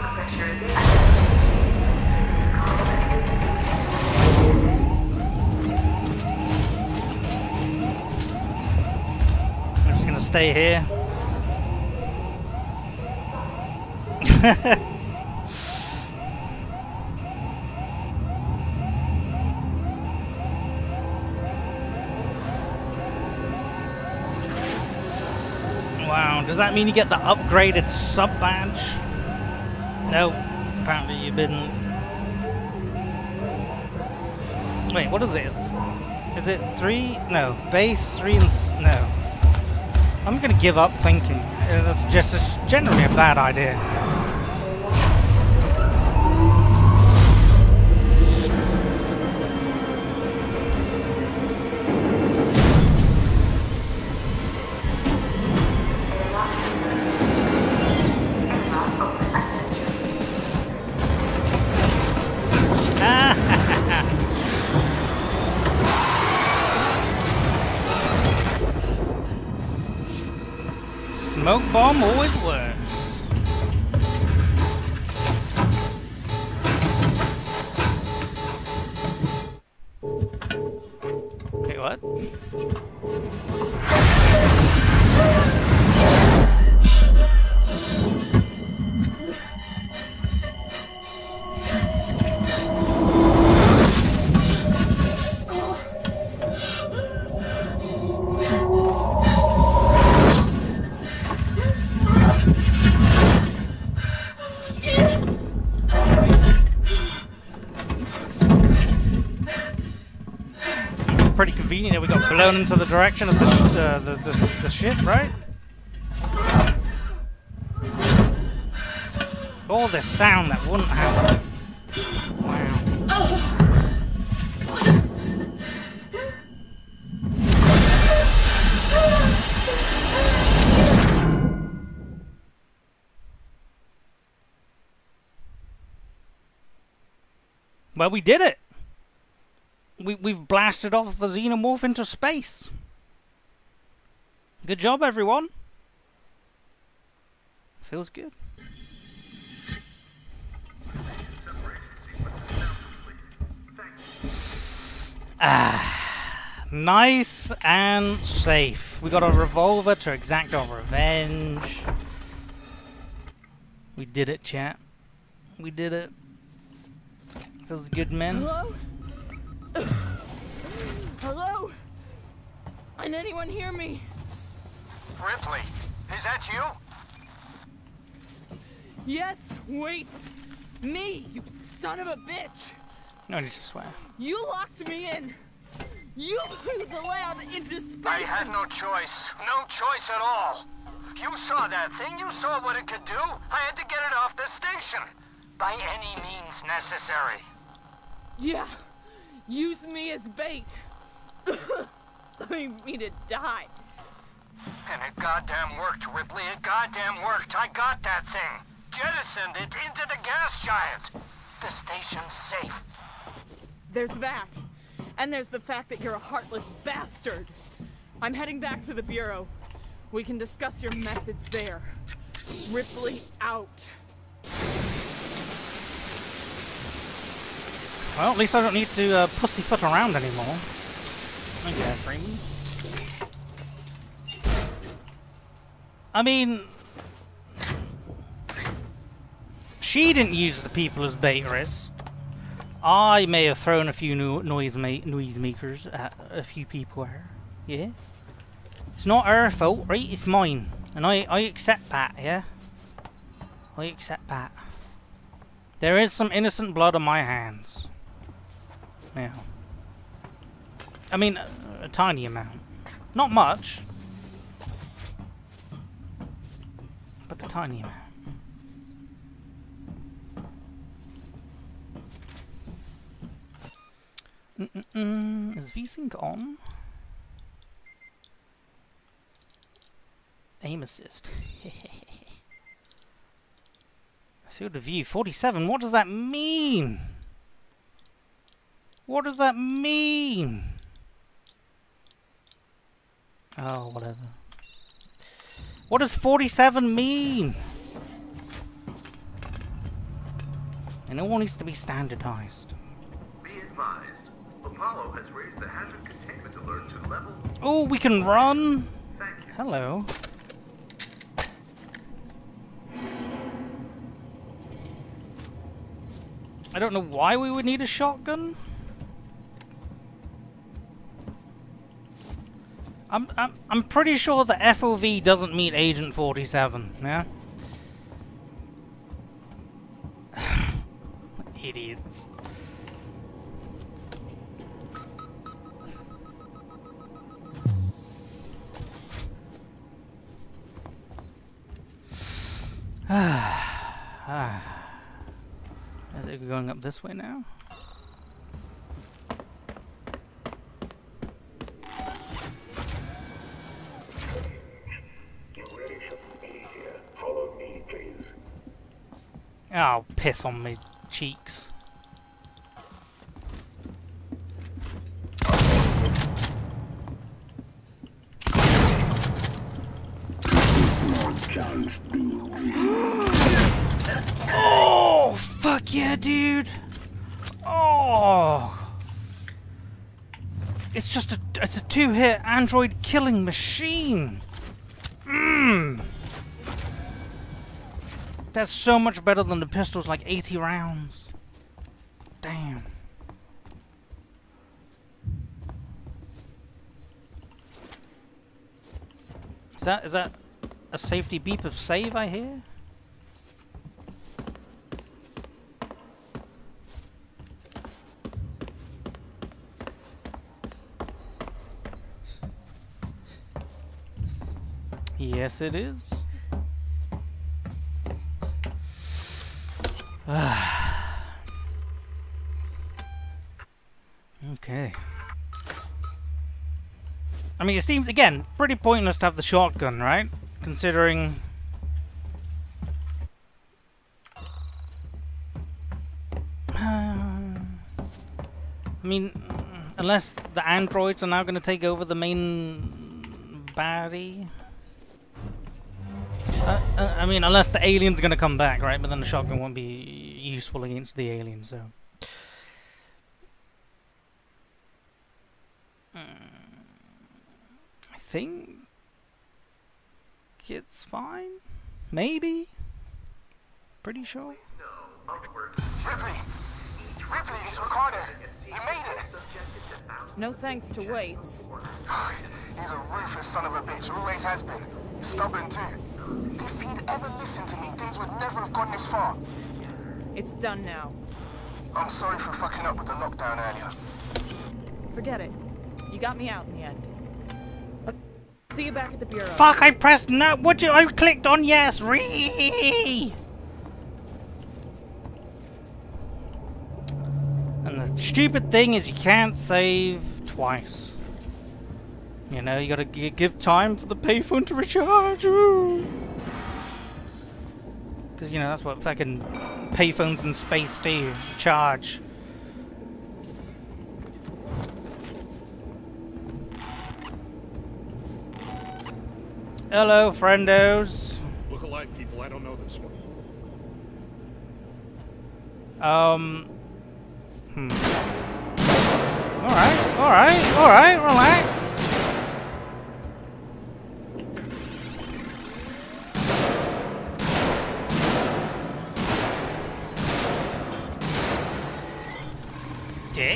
I'm just gonna stay here. Wow, does that mean you get the upgraded sub badge? No, apparently you didn't. Wait, what is this? Is it 3? No, base 3 and no. I'm gonna give up thinking. That's just generally a bad idea. Smoke bomb always works. Wait, what? Pretty convenient that we got blown into the direction of the ship, right? All this sound that wouldn't happen. Wow. Well, we did it. We've blasted off the Xenomorph into space. Good job, everyone. Feels good. Nice and safe. We got a revolver to exact our revenge. We did it, chat. We did it. Feels good, man. Hello? Hello? Can anyone hear me? Ripley, is that you? Yes, wait. Me, you son of a bitch. No need to swear. You locked me in. You blew the lab into space. I had no choice. No choice at all. You saw that thing. You saw what it could do. I had to get it off the station. By any means necessary. Yeah. Use me as bait. Leave me to die. And it goddamn worked, Ripley. It goddamn worked. I got that thing. Jettisoned it into the gas giant. The station's safe. There's that. And there's the fact that you're a heartless bastard. I'm heading back to the Bureau. We can discuss your methods there. Ripley out. Well, at least I don't need to pussyfoot around anymore. Okay, Freeman. I mean, she didn't use the people as bait wrist. I may have thrown a few noisemakers at a few people here. Yeah? It's not her fault, right? It's mine. And I accept that, yeah? I accept that. There is some innocent blood on my hands. Yeah. I mean, a tiny amount. Not much. But a tiny amount. Is V-Sync on? Aim assist. Field of view 47. What does that mean? What does that mean? Oh, whatever. What does 47 mean? And it all needs to be standardized. Be advised, Apollo has raised the hazard containment alert to level. Oh, we can run. Thank you. Hello. I don't know why we would need a shotgun. I'm pretty sure the FOV doesn't meet Agent 47, yeah? Idiots. Is it going up this way now? Follow me, please. Oh, piss on me cheeks. Oh, fuck yeah, dude. Oh. It's a two-hit android killing machine. That's so much better than the pistol's like 80 rounds. Damn. Is that a safety beep of save I hear? Yes, it is. Okay. I mean, it seems, again, pretty pointless to have the shotgun, right? Considering... I mean, unless the androids are now going to take over the main baddie. I mean, unless the alien's going to come back, right? But then the shotgun won't be useful against the alien, so... I think it's fine. Maybe. Pretty sure. Ripley! Ripley, it's Ricardo! You made it! No thanks to Waits. He's a ruthless son of a bitch, always has been. Stubborn too. If he'd ever listened to me, things would never have gone this far. It's done now. I'm sorry for fucking up with the lockdown earlier. Forget it. You got me out in the end. I'll see you back at the bureau. Fuck! I pressed no. I clicked on yes. And the stupid thing is you can't save twice. You know, you gotta give time for the payphone to recharge. Because, you know, that's what fucking payphones in space do. Charge. Hello, friendos. Look-alike people, I don't know this one. Alright, relax. Dick.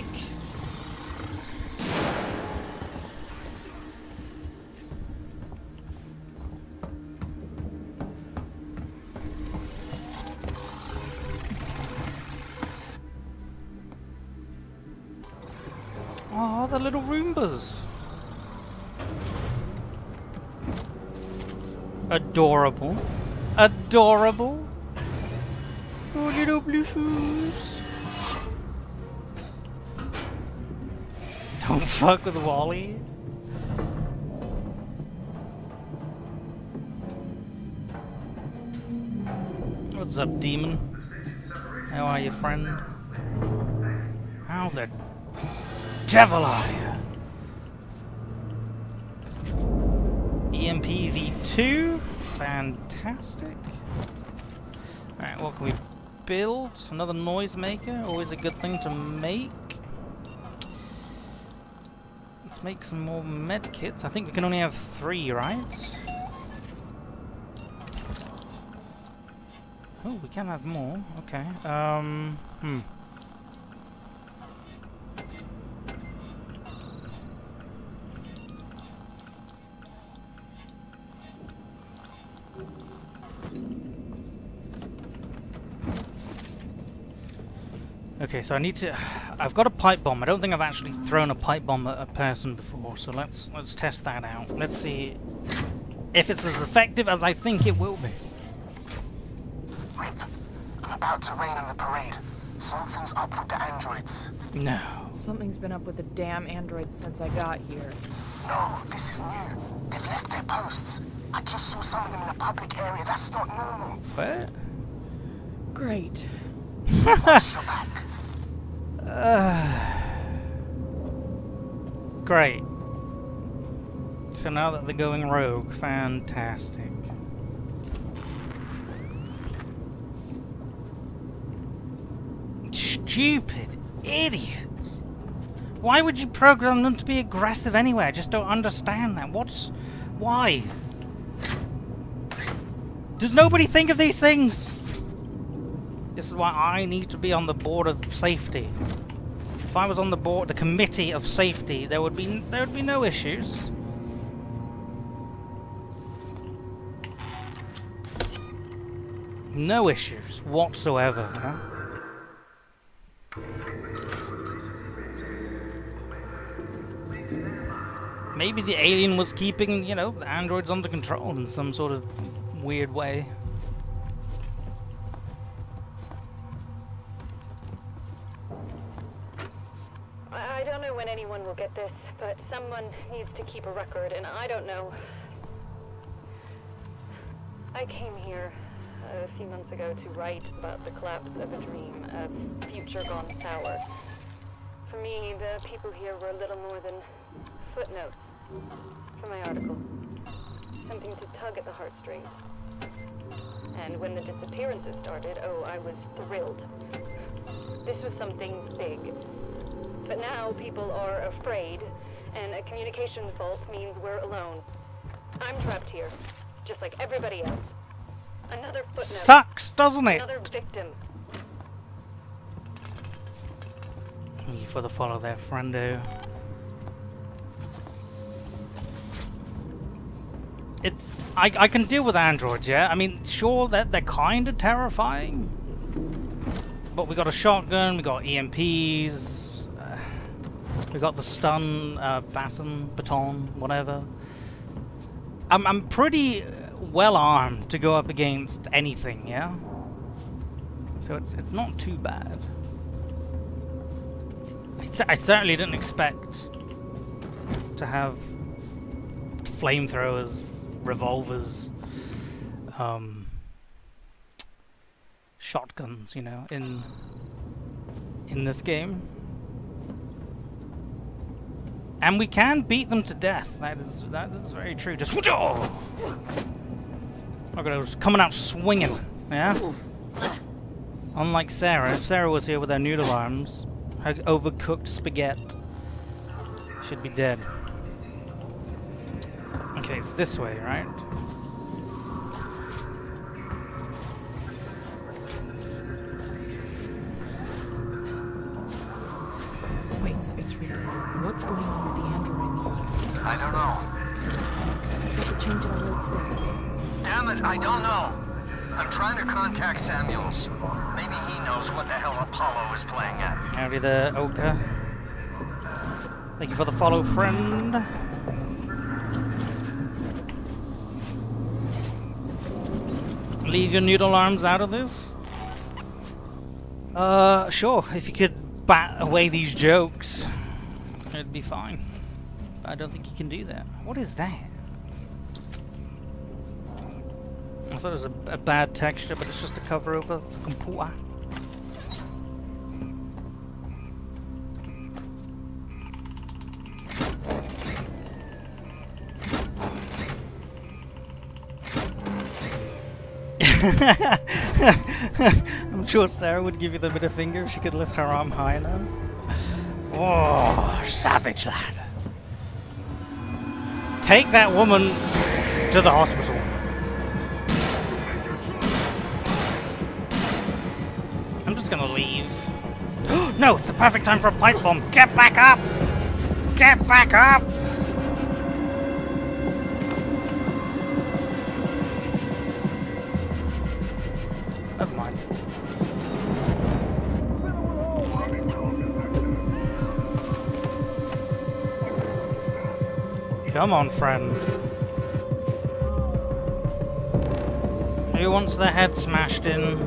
Oh, the little Roombas. Adorable. Adorable. Oh, little blue shoes. Don't fuck with Wally. What's up, demon? How are you, friend? How the devil are you? EMP V2. Fantastic. Alright, what can we build? Another noisemaker. Always a good thing to make. Let's make some more med kits. I think we can only have 3, right? Oh, we can have more. Okay. Okay, so I need to... I've got a pipe bomb. I don't think I've actually thrown a pipe bomb at a person before, so let's test that out. Let's see if it's as effective as I think it will be. Rip, I'm about to rain on the parade. Something's up with the androids. No. Something's been up with the damn androids since I got here. No, this is new. They've left their posts. I just saw some of them in a public area. That's not normal. What? Great. Watch your back. Great. So now that they're going rogue, fantastic. Stupid idiots! Why would you program them to be aggressive anyway? I just don't understand that. Why? Does nobody think of these things? This is why I need to be on the board of safety. If I was on the board, the committee of safety, there would be no issues. No issues whatsoever. Huh? Maybe the alien was keeping, you know, the androids under control in some sort of weird way. I don't know when anyone will get this, but someone needs to keep a record, and I don't know. I came here a few months ago to write about the collapse of a dream, a future gone sour. For me, the people here were little more than footnotes for my article. Something to tug at the heartstrings. And when the disappearances started, oh, I was thrilled. This was something big. But now people are afraid, and a communications fault means we're alone. I'm trapped here, just like everybody else. Another footnote. Sucks, doesn't it? Another victim. Thank you for the follow there, friendo. It's... I can deal with androids, yeah? I mean, sure, they're kind of terrifying. But we got a shotgun, we got EMPs, we got the stun, baton, whatever. I'm pretty well armed to go up against anything, yeah? So it's not too bad. I certainly didn't expect to have flamethrowers, revolvers, shotguns, you know, in this game. And we can beat them to death. That is very true. Just look at those coming out swinging. Yeah. Unlike Sarah. If Sarah was here with her noodle arms, her overcooked spaghetti should be dead. Okay, it's this way, right? Wait, it's Ripley. What's going on with the androids? I don't know. Got the change in alert status. Damn it, I don't know. I'm trying to contact Samuels. Maybe he knows what the hell Apollo is playing at. Howdy there, Oka. Thank you for the follow, friend. Leave your noodle arms out of this? Sure. If you could bat away these jokes, it'd be fine. But I don't think you can do that. What is that? I thought it was a bad texture, but it's just a cover over the computer. I'm sure Sarah would give you the middle finger if she could lift her arm high enough. Oh, savage lad. Take that woman to the hospital. I'm just gonna leave. No, it's the perfect time for a pipe bomb. Get back up! Get back up! Never mind. Come on, friend. Who wants their head smashed in?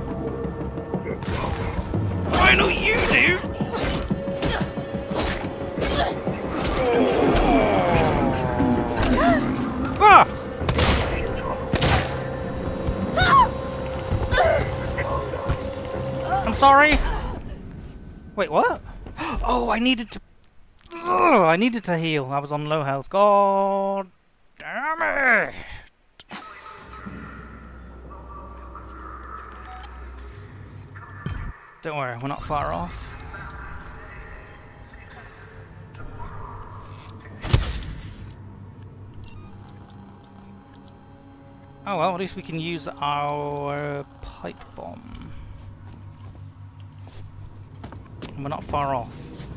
I know you do! Ah! I'm sorry. Wait, what? Oh, I needed to. Ugh, I needed to heal. I was on low health. God damn it! Don't worry, we're not far off. Oh well, at least we can use our pipe bomb. We're not far off.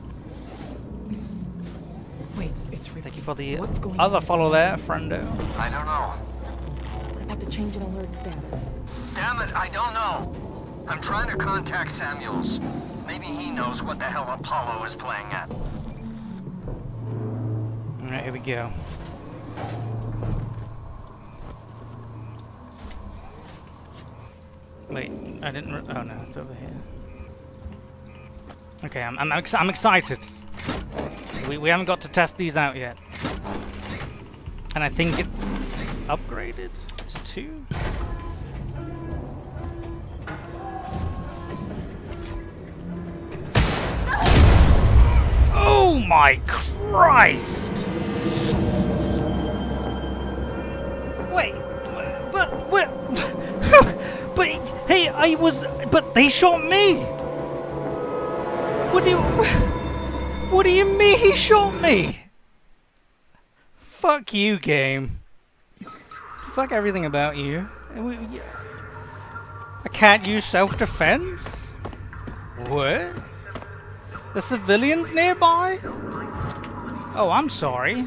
Wait, it's Ripley. Thank you for the What's going other on follow with the there, androids? friendo. I don't know. What about the change in alert status? Damn it, I don't know. I'm trying to contact Samuels. Maybe he knows what the hell Apollo is playing at. Alright, here we go. Wait, I didn't. Oh no, it's over here. Okay, I'm excited. We haven't got to test these out yet, and I think it's upgraded to 2. Oh my Christ! Wait, but but hey, but they shot me. What do you mean he shot me? Fuck you, game. Fuck everything about you. I can't use self-defense? What? The civilians nearby? Oh, I'm sorry.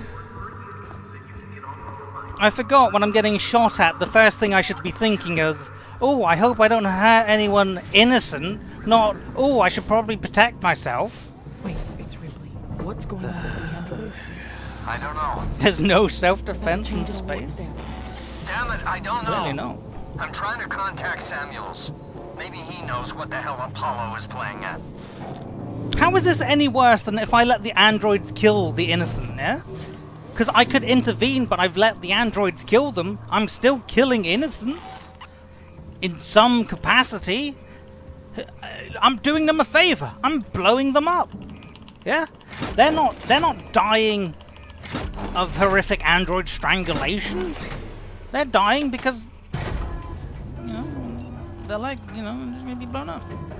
I forgot when I'm getting shot at, the first thing I should be thinking is, oh, I hope I don't hurt anyone innocent, not, oh, I should probably protect myself. Wait, it's Ripley. What's going on with the androids? I don't know. There's no self-defense in space. Damn it, I don't know. Clearly no. I'm trying to contact Samuels. Maybe he knows what the hell Apollo is playing at. How is this any worse than if I let the androids kill the innocent, yeah? Because I could intervene, but I've let the androids kill them. I'm still killing innocents. In some capacity. I'm doing them a favor. I'm blowing them up. Yeah? They're not dying of horrific android strangulation. They're dying because, you know, they're like, you know, just gonna be blown up.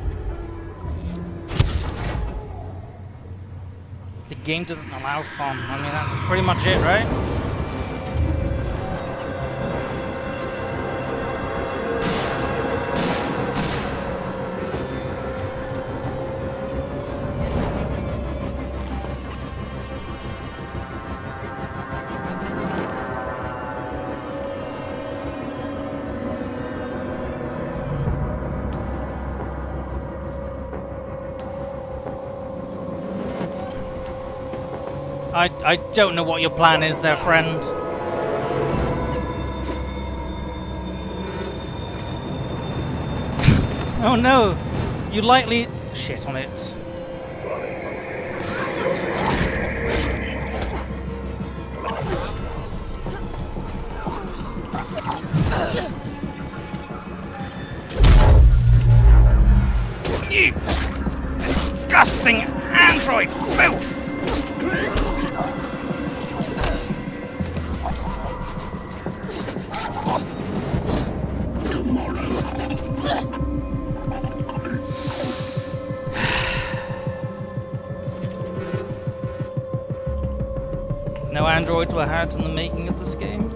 The game doesn't allow fun. I mean, that's pretty much it, right? I don't know what your plan is there, friend. Oh no! You lightly shit on it. You disgusting android filth! No androids were hurt in the making of this game.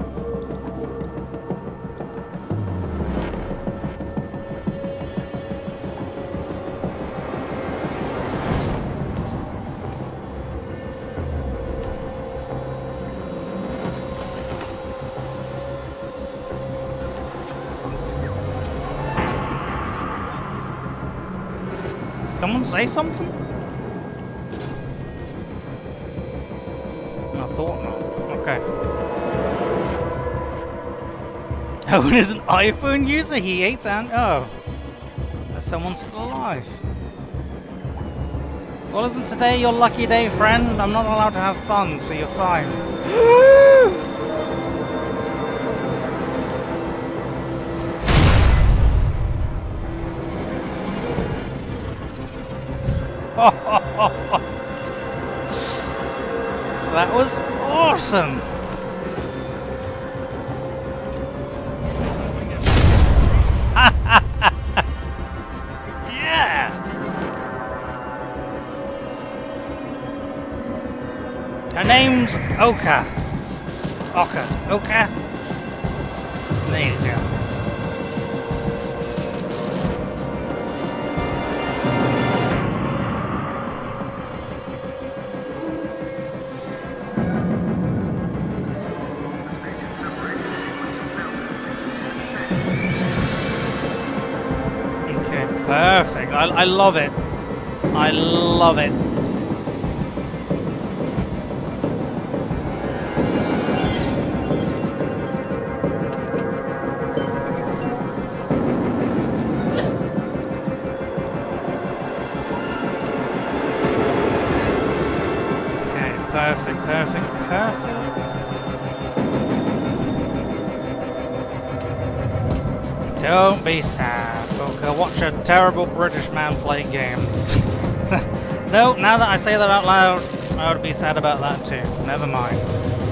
Did someone say something? I thought not. Okay. Owen is an iPhone user? He hates oh. Someone's still alive. Well, isn't today your lucky day, friend? I'm not allowed to have fun, so you're fine. That was awesome! Yeah! Her name's Oka. Oka? There you go. Perfect. I love it. I love it. Okay, perfect, perfect, perfect. Don't be sad. Okay, watch a terrible British man play games. No, now that I say that out loud, I would be sad about that too. Never mind.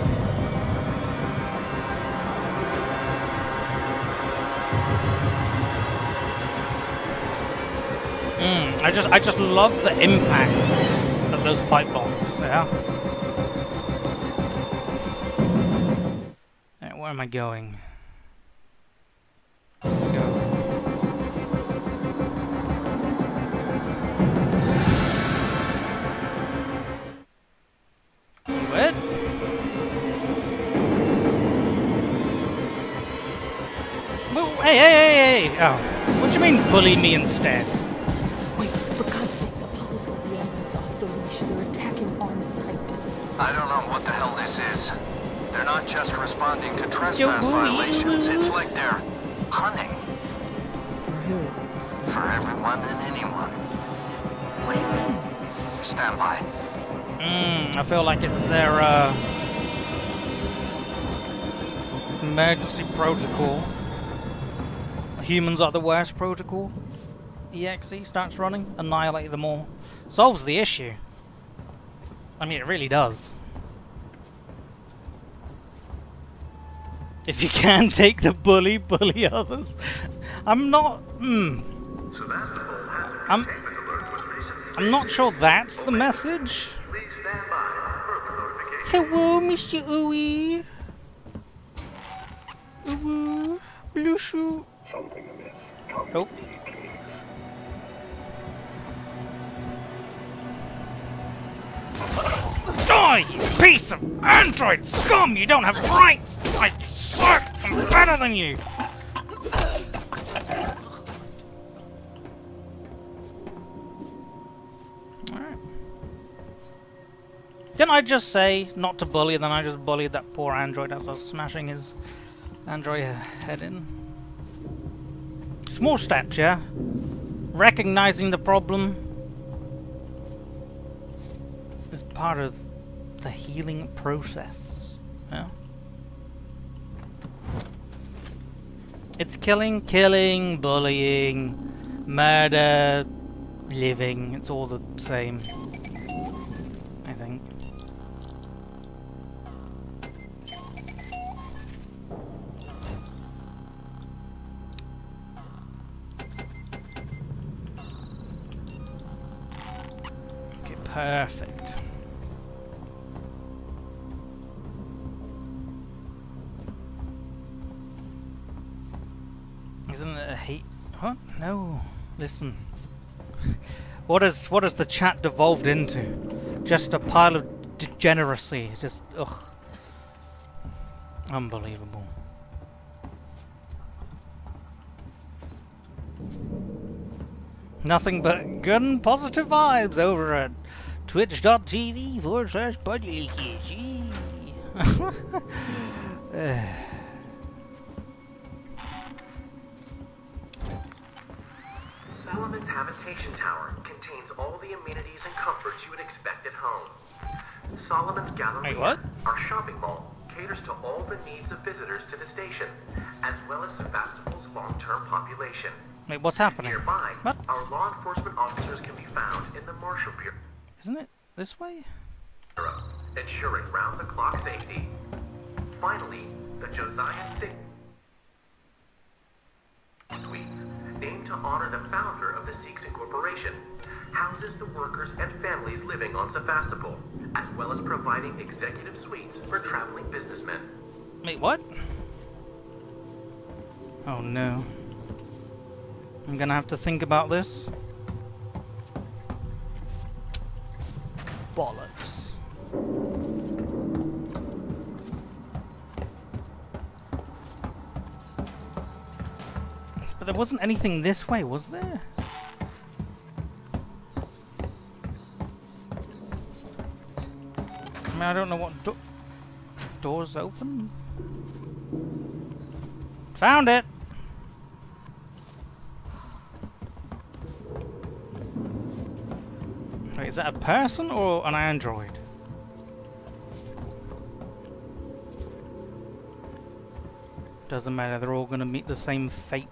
I just love the impact of those pipe bombs, yeah? Right, where am I going? Hey! Oh, what do you mean bully me instead? Wait, for God's sakes, Apollo's let the androids off the leash. They're attacking on sight. I don't know what the hell this is. They're not just responding to trespass violations, it's like they're hunting. For who? For everyone and anyone. What do you mean? Stand by. I feel like it's their, emergency protocol. Humans are the worst protocol. EXE starts running, annihilate them all. Solves the issue. I mean, it really does. If you can take the bully, bully others. I'm not. I'm not sure that's the message. Hello, Mr. Ooey. Ooh, blue shoe. Something amiss. Come Oh. with me, please. Die, you piece of android scum! You don't have rights! I suck! I'm better than you! Alright. Didn't I just say not to bully, and then I just bullied that poor android as I was smashing his android head in? Small steps, yeah? Recognizing the problem is part of the healing process. Yeah. It's killing, bullying, murder, living. It's all the same, I think. Okay, perfect. Isn't it a hate? What? No. Listen. What has the chat devolved into? Just a pile of degeneracy. Just ugh. Unbelievable. Nothing but good and positive vibes over at twitch.tv/buddyleakage. Solomon's Habitation Tower contains all the amenities and comforts you would expect at home. Solomon's Galleria, our shopping mall, caters to all the needs of visitors to the station, as well as Sevastopol's long-term population. Wait, what's happening? Nearby, What? our law enforcement officers can be found in the Marshall Bureau. Isn't it this way? Ensuring round-the-clock safety. Finally, the Josiah Suites, named to honor the founder of the Seeks Incorporation, houses the workers and families living on Sevastopol, as well as providing executive suites for traveling businessmen. Wait, what? Oh no. I'm gonna have to think about this. Bollocks. But there wasn't anything this way, was there? I mean, I don't know what doors open. Found it! Wait, is that a person or an android? Doesn't matter, they're all gonna meet the same fate.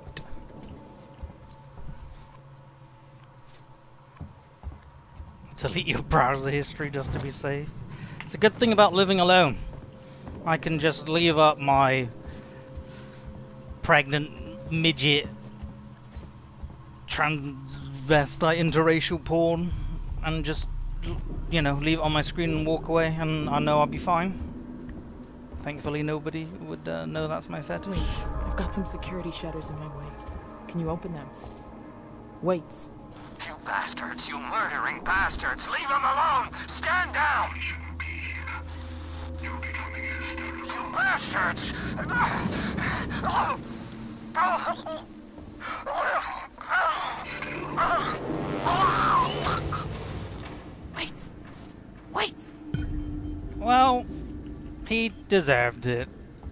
Delete your browser history just to be safe. It's a good thing about living alone. I can just leave up my pregnant midget transvestite interracial porn and just, you know, leave it on my screen and walk away, and I know I'll be fine. Thankfully nobody would know that's my fetish. Wait, I've got some security shutters in my way. Can you open them? Wait. You bastards, you murdering bastards! Leave him alone! Stand down! He shouldn't be here. You're becoming hysterical. You bastards! Wait! Wait! Well, he deserved it.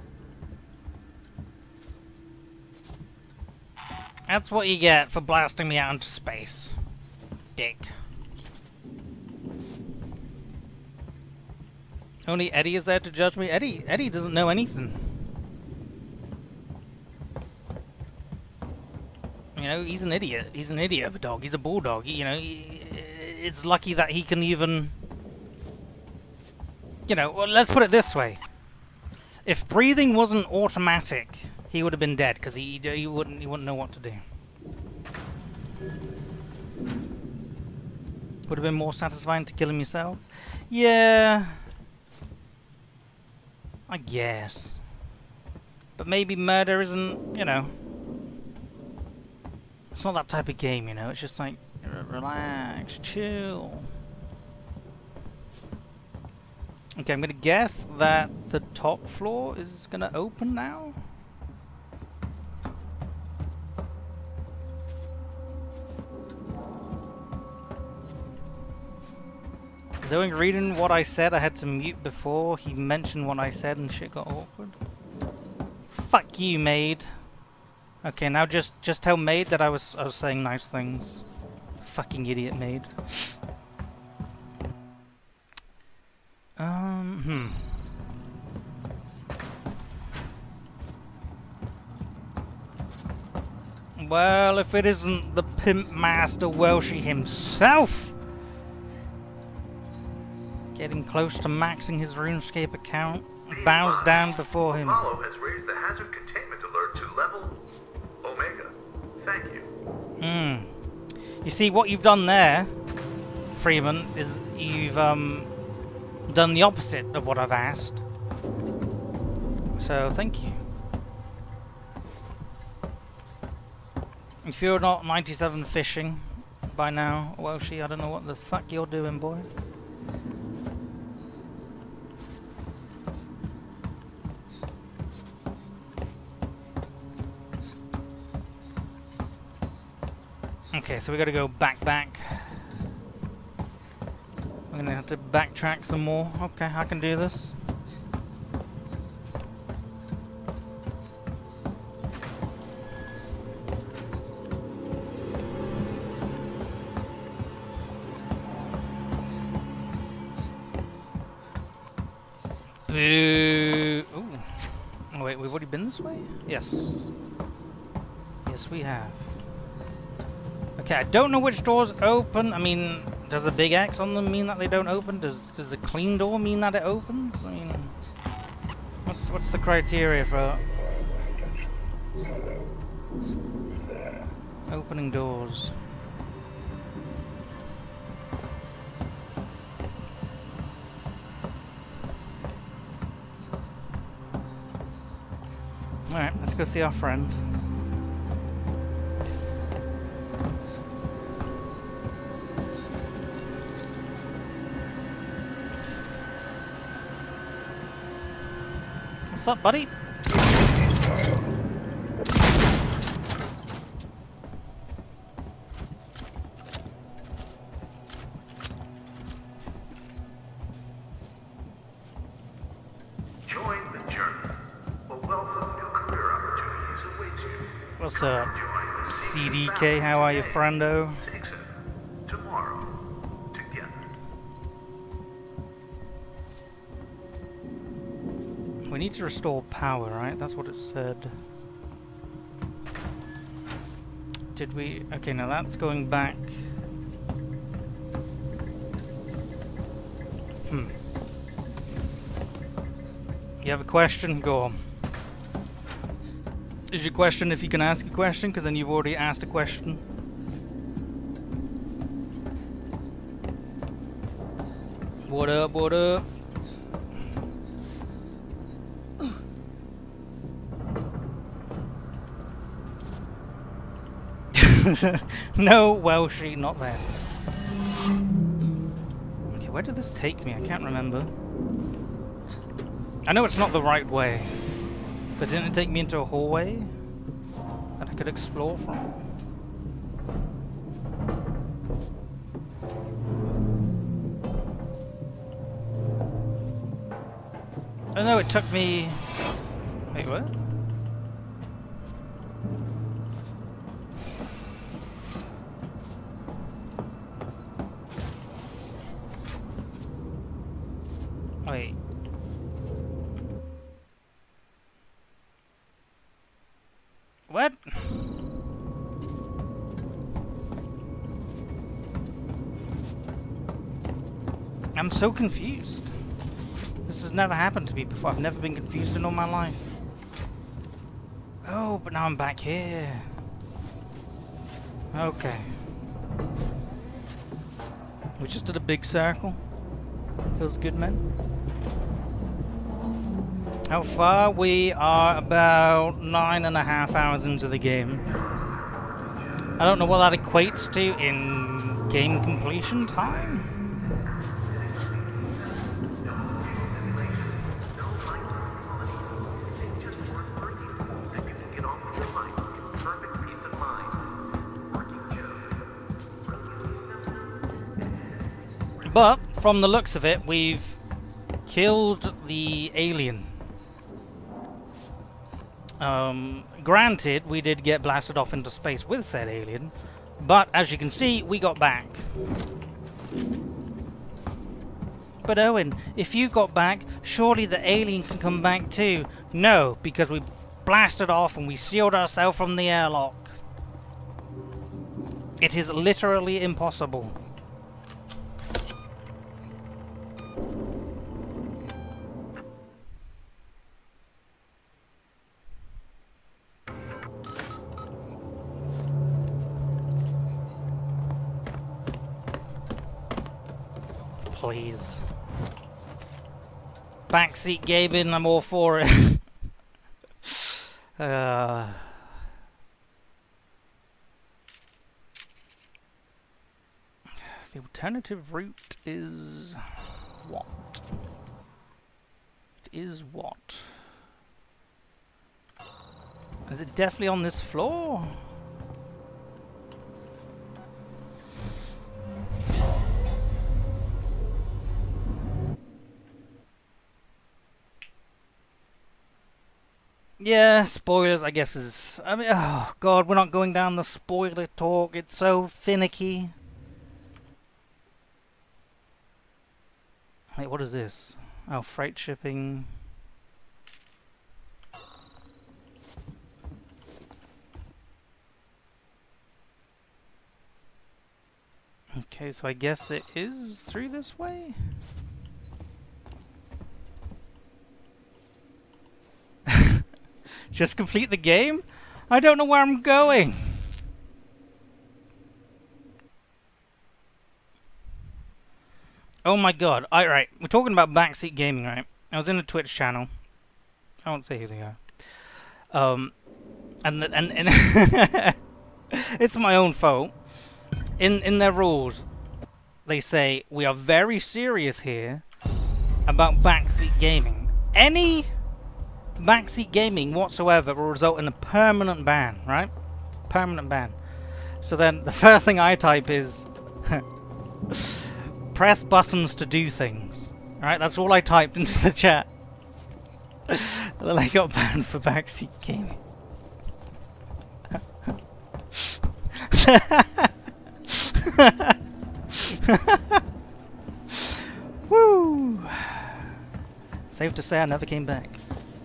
That's what you get for blasting me out into space. Dick. Only Eddie is there to judge me? Eddie doesn't know anything. You know, he's an idiot. He's an idiot of a dog. He's a bulldog. You know, it's lucky that he can even You know, well, let's put it this way. If breathing wasn't automatic, he would have been dead, because he wouldn't know what to do. Would have been more satisfying to kill him yourself? Yeah, I guess. But maybe murder isn't, you know, it's not that type of game, you know. It's just like, relax, chill. Okay, I'm gonna guess that the top floor is gonna open now. Is Owen reading what I said? I had to mute before he mentioned what I said and shit got awkward. Fuck you, maid. Okay, now just tell maid that I was saying nice things. Fucking idiot, maid. Well, if it isn't the Pimp Master Welshie himself, getting close to maxing his RuneScape account, bows down before him. Apollo has raised the hazard containment alert to level Omega. Thank you. You see, what you've done there, Freeman, is you've done the opposite of what I've asked. So, thank you. If you're not 97 fishing by now, Welshie, I don't know what the fuck you're doing, boy. Okay, so we gotta go back. I'm gonna have to backtrack some more. Okay, I can do this. Ooh. Oh, wait, we've already been this way? Yes. Yes, we have. Okay, I don't know which doors open. I mean, does a big X on them mean that they don't open? Does a clean door mean that it opens? I mean, what's the criteria for opening doors? Alright, let's go see our friend. What's up, buddy? Join the journey. A wealth of new career opportunities awaits you. What's up, CDK? How are you, friendo? Tomorrow, together. We need to restore power, right? That's what it said. Did we? Okay, now that's going back. You have a question? Go on. Is your question if you can ask a question? Because then you've already asked a question. What up, what up? No, Welshie, not there. Okay, where did this take me? I can't remember. I know it's not the right way, but didn't it take me into a hallway that I could explore from? Oh no, it took me... Wait, what? Wait. What? I'm so confused. never happened to me before. I've never been confused in all my life. Oh, but now I'm back here. Okay. We just did a big circle. Feels good, man. How far? We are about 9.5 hours into the game. I don't know what that equates to in game completion time. But, from the looks of it, we've killed the alien. Granted, we did get blasted off into space with said alien, but as you can see, we got back. But Owen, if you got back, surely the alien can come back too. No, because we blasted off and we sealed ourselves from the airlock. It is literally impossible. Please. Backseat gaming, I'm all for it. The alternative route is what? It is what? Is it definitely on this floor? Yeah, spoilers, I guess is... I mean, oh god, we're not going down the spoiler talk. It's so finicky. Wait, what is this? Oh, freight shipping. Okay, so I guess it is through this way? Just complete the game? I don't know where I'm going. Oh my god. Right, we're talking about backseat gaming, right? I was in a Twitch channel. I won't say who they are. And it's my own fault. In their rules, they say we are very serious here about backseat gaming. Any backseat gaming whatsoever will result in a permanent ban, right? Permanent ban. So then the first thing I type is press buttons to do things. Alright, that's all I typed into the chat. And then I got banned for backseat gaming. Woo! Safe to say I never came back.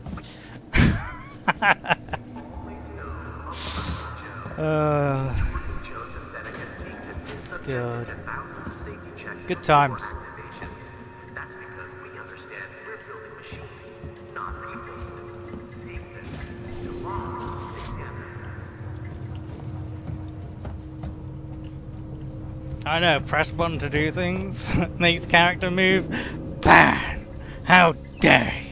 God. Good times. That's because we understand we're building machines, not people. Seeks it too long together. I know, press button to do things, makes character move. Ban! How dare you!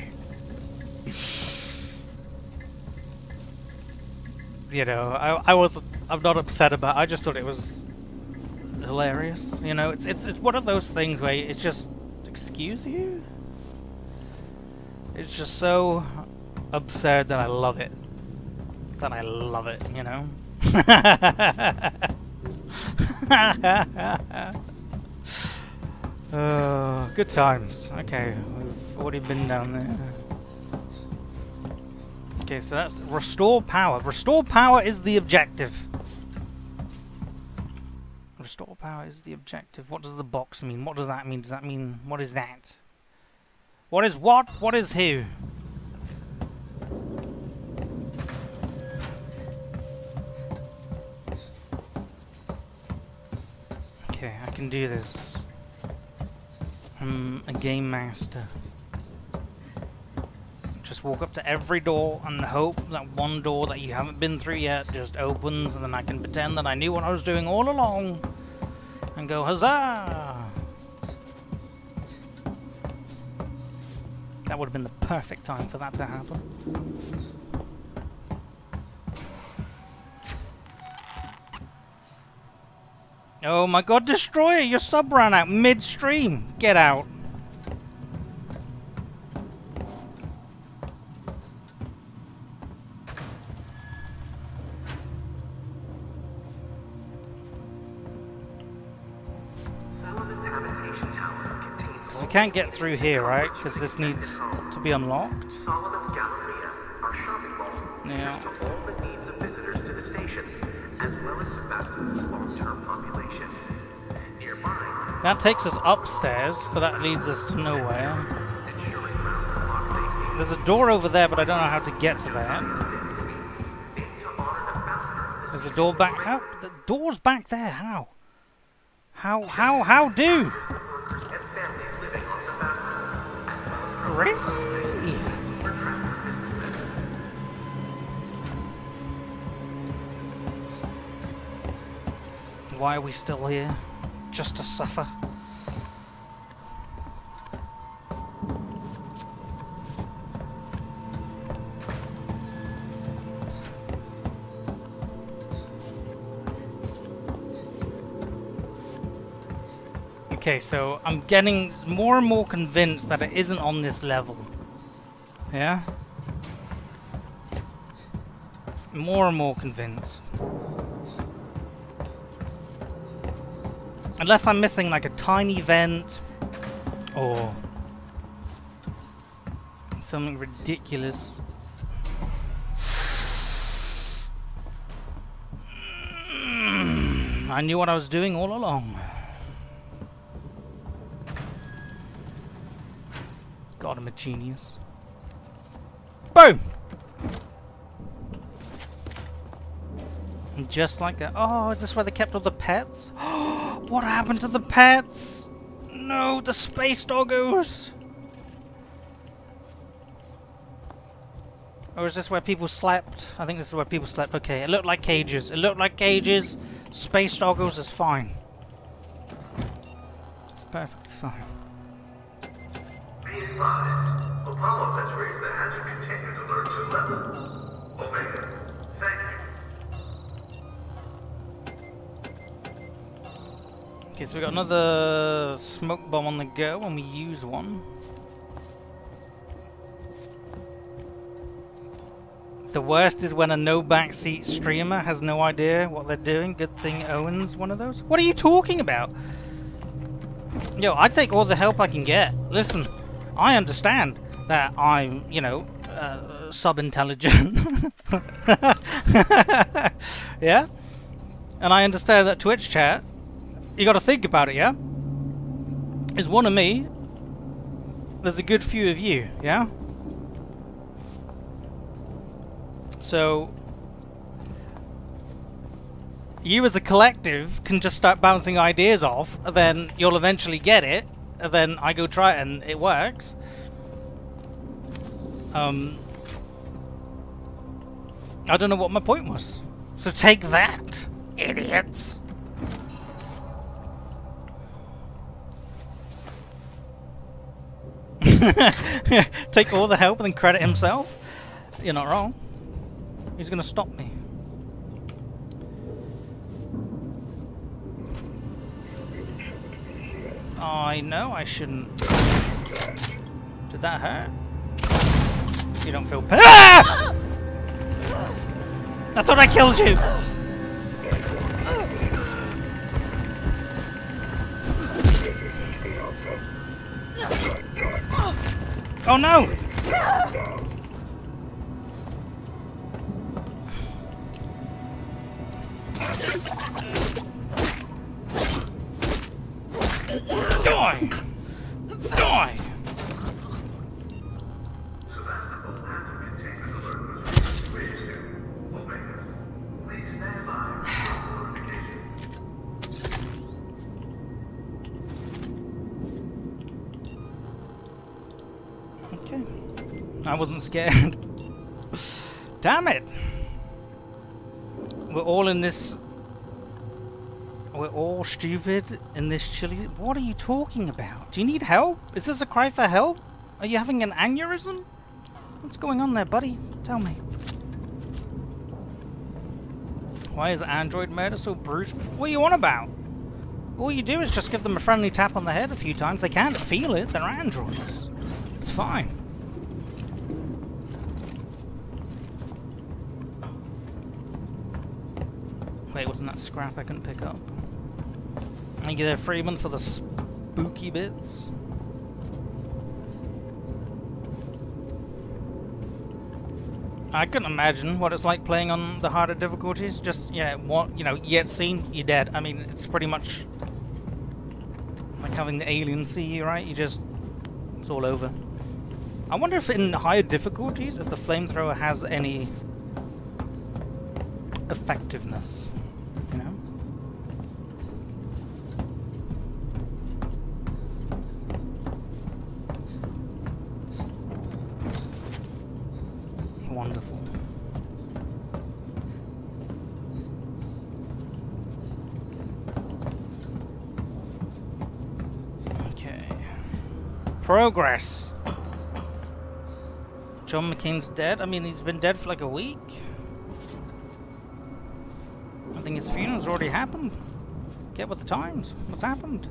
You know, I'm not upset about it. I just thought it was hilarious. You know, it's one of those things where it's just, excuse you? It's just so absurd that I love it. That I love it, you know? Good times. Okay, we've already been down there. Okay, so that's restore power. Restore power is the objective. Restore power is the objective. What does the box mean? What does that mean? Does that mean... what is that? What is what? What is who? Okay, I can do this. I'm a game master. Just walk up to every door and hope that one door that you haven't been through yet just opens, and then I can pretend that I knew what I was doing all along and go, huzzah! That would have been the perfect time for that to happen. Oh my god, Destroyer, your sub ran out midstream. Get out. We can't get through here, right? Because this needs to be unlocked. Solomon's Galleria, our shopping mall, caters to all the needs of visitors to the station, as well as Sebastian's long-term population. Nearby, that takes us upstairs, but that leads us to nowhere. There's a door over there, but I don't know how to get to that. There's a door back. How? The door's back there. How? How do? Really? Why are we still here? Just to suffer? Okay, so I'm getting more and more convinced that it isn't on this level. Yeah? More and more convinced. Unless I'm missing like a tiny vent or something ridiculous. I knew what I was doing all along. God, I'm a genius. Boom! And just like that. Oh, is this where they kept all the pets? What happened to the pets? No, the space doggos! Or is this where people slept? I think this is where people slept. Okay, it looked like cages. It looked like cages. Space doggos is fine. It's perfectly fine. Be advised, Apollo has raised the hazard container to alert 2 level. Omega, thank you. Okay, so we got another smoke bomb on the go when we use one. The worst is when a no backseat streamer has no idea what they're doing. Good thing Owen's one of those. What are you talking about? Yo, I take all the help I can get. Listen, I understand that I'm, you know, sub-intelligent. Yeah? And I understand that Twitch chat, you gotta think about it, yeah? There's one of me, there's a good few of you, yeah? So, you as a collective can just start bouncing ideas off, and then you'll eventually get it, and then I go try it and it works. I don't know what my point was. So take that, idiots! Take all the help and then credit himself? You're not wrong. He's gonna stop me. I know I shouldn't. Did that hurt? You don't feel pain. Ah! I thought I killed you! Oh no! Die! Die! Okay. I wasn't scared. Damn it! We're all in this... We're all stupid in this chilly... What are you talking about? Do you need help? Is this a cry for help? Are you having an aneurysm? What's going on there, buddy? Tell me. Why is android murder so brutal? What are you on about? All you do is just give them a friendly tap on the head a few times. They can't feel it. They're androids. It's fine. Wait, wasn't that scrap I couldn't pick up? Thank you there, Freeman, for the spooky bits. I couldn't imagine what it's like playing on the harder difficulties. Just, yeah, what, you know, yet seen, you're dead. I mean, it's pretty much like having the aliens see you, right? You just, it's all over. I wonder if in higher difficulties, if the flamethrower has any effectiveness, you know? Wonderful. Okay. Progress. John McCain's dead? I mean, he's been dead for like a week. I think his funeral's already happened. Get with the times. What's happened?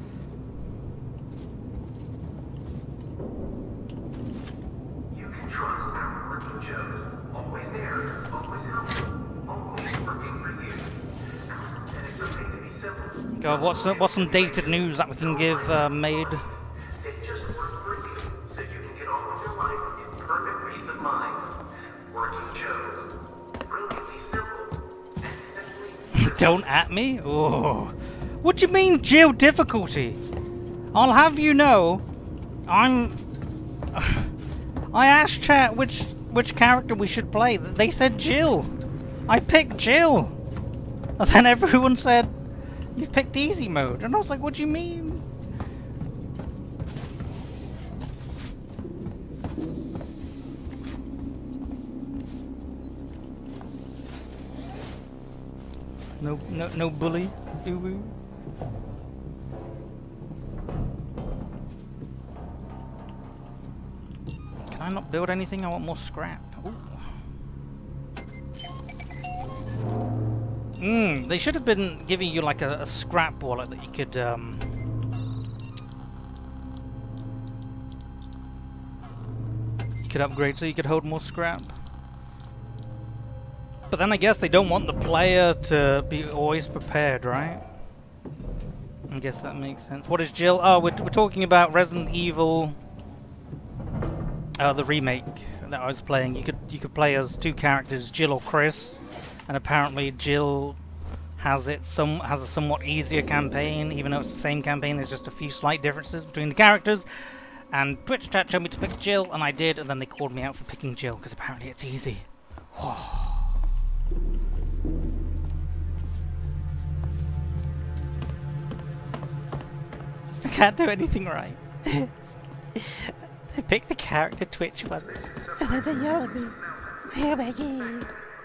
You can trust our working Joes. Always there, always helpful, always working for you. And it's okay to be simple. God, what's some dated news that we can give Maid? They just work for you, so you can get on with your life in perfect peace of mind. Working Joes. Brilliantly simple and simply... Don't at me? Oh. What do you mean, Jill difficulty? I'll have you know, I asked chat which character we should play. They said Jill. I picked Jill. And then everyone said, you picked easy mode. And I was like, what do you mean? No bully. Ooh. Can I not build anything? I want more scrap. They should have been giving you like a scrap wallet that you could upgrade so you could hold more scrap. But then I guess they don't want the player to be always prepared, right? I guess that makes sense. What is Jill? Oh, we're talking about Resident Evil, the remake that I was playing. You could play as two characters, Jill or Chris, and apparently Jill has a somewhat easier campaign, even though it's the same campaign. There's just a few slight differences between the characters. And Twitch chat told me to pick Jill, and I did, and then they called me out for picking Jill because apparently it's easy. I can't do anything right. They picked the character Twitch once, and then they yell at me. Oh my god.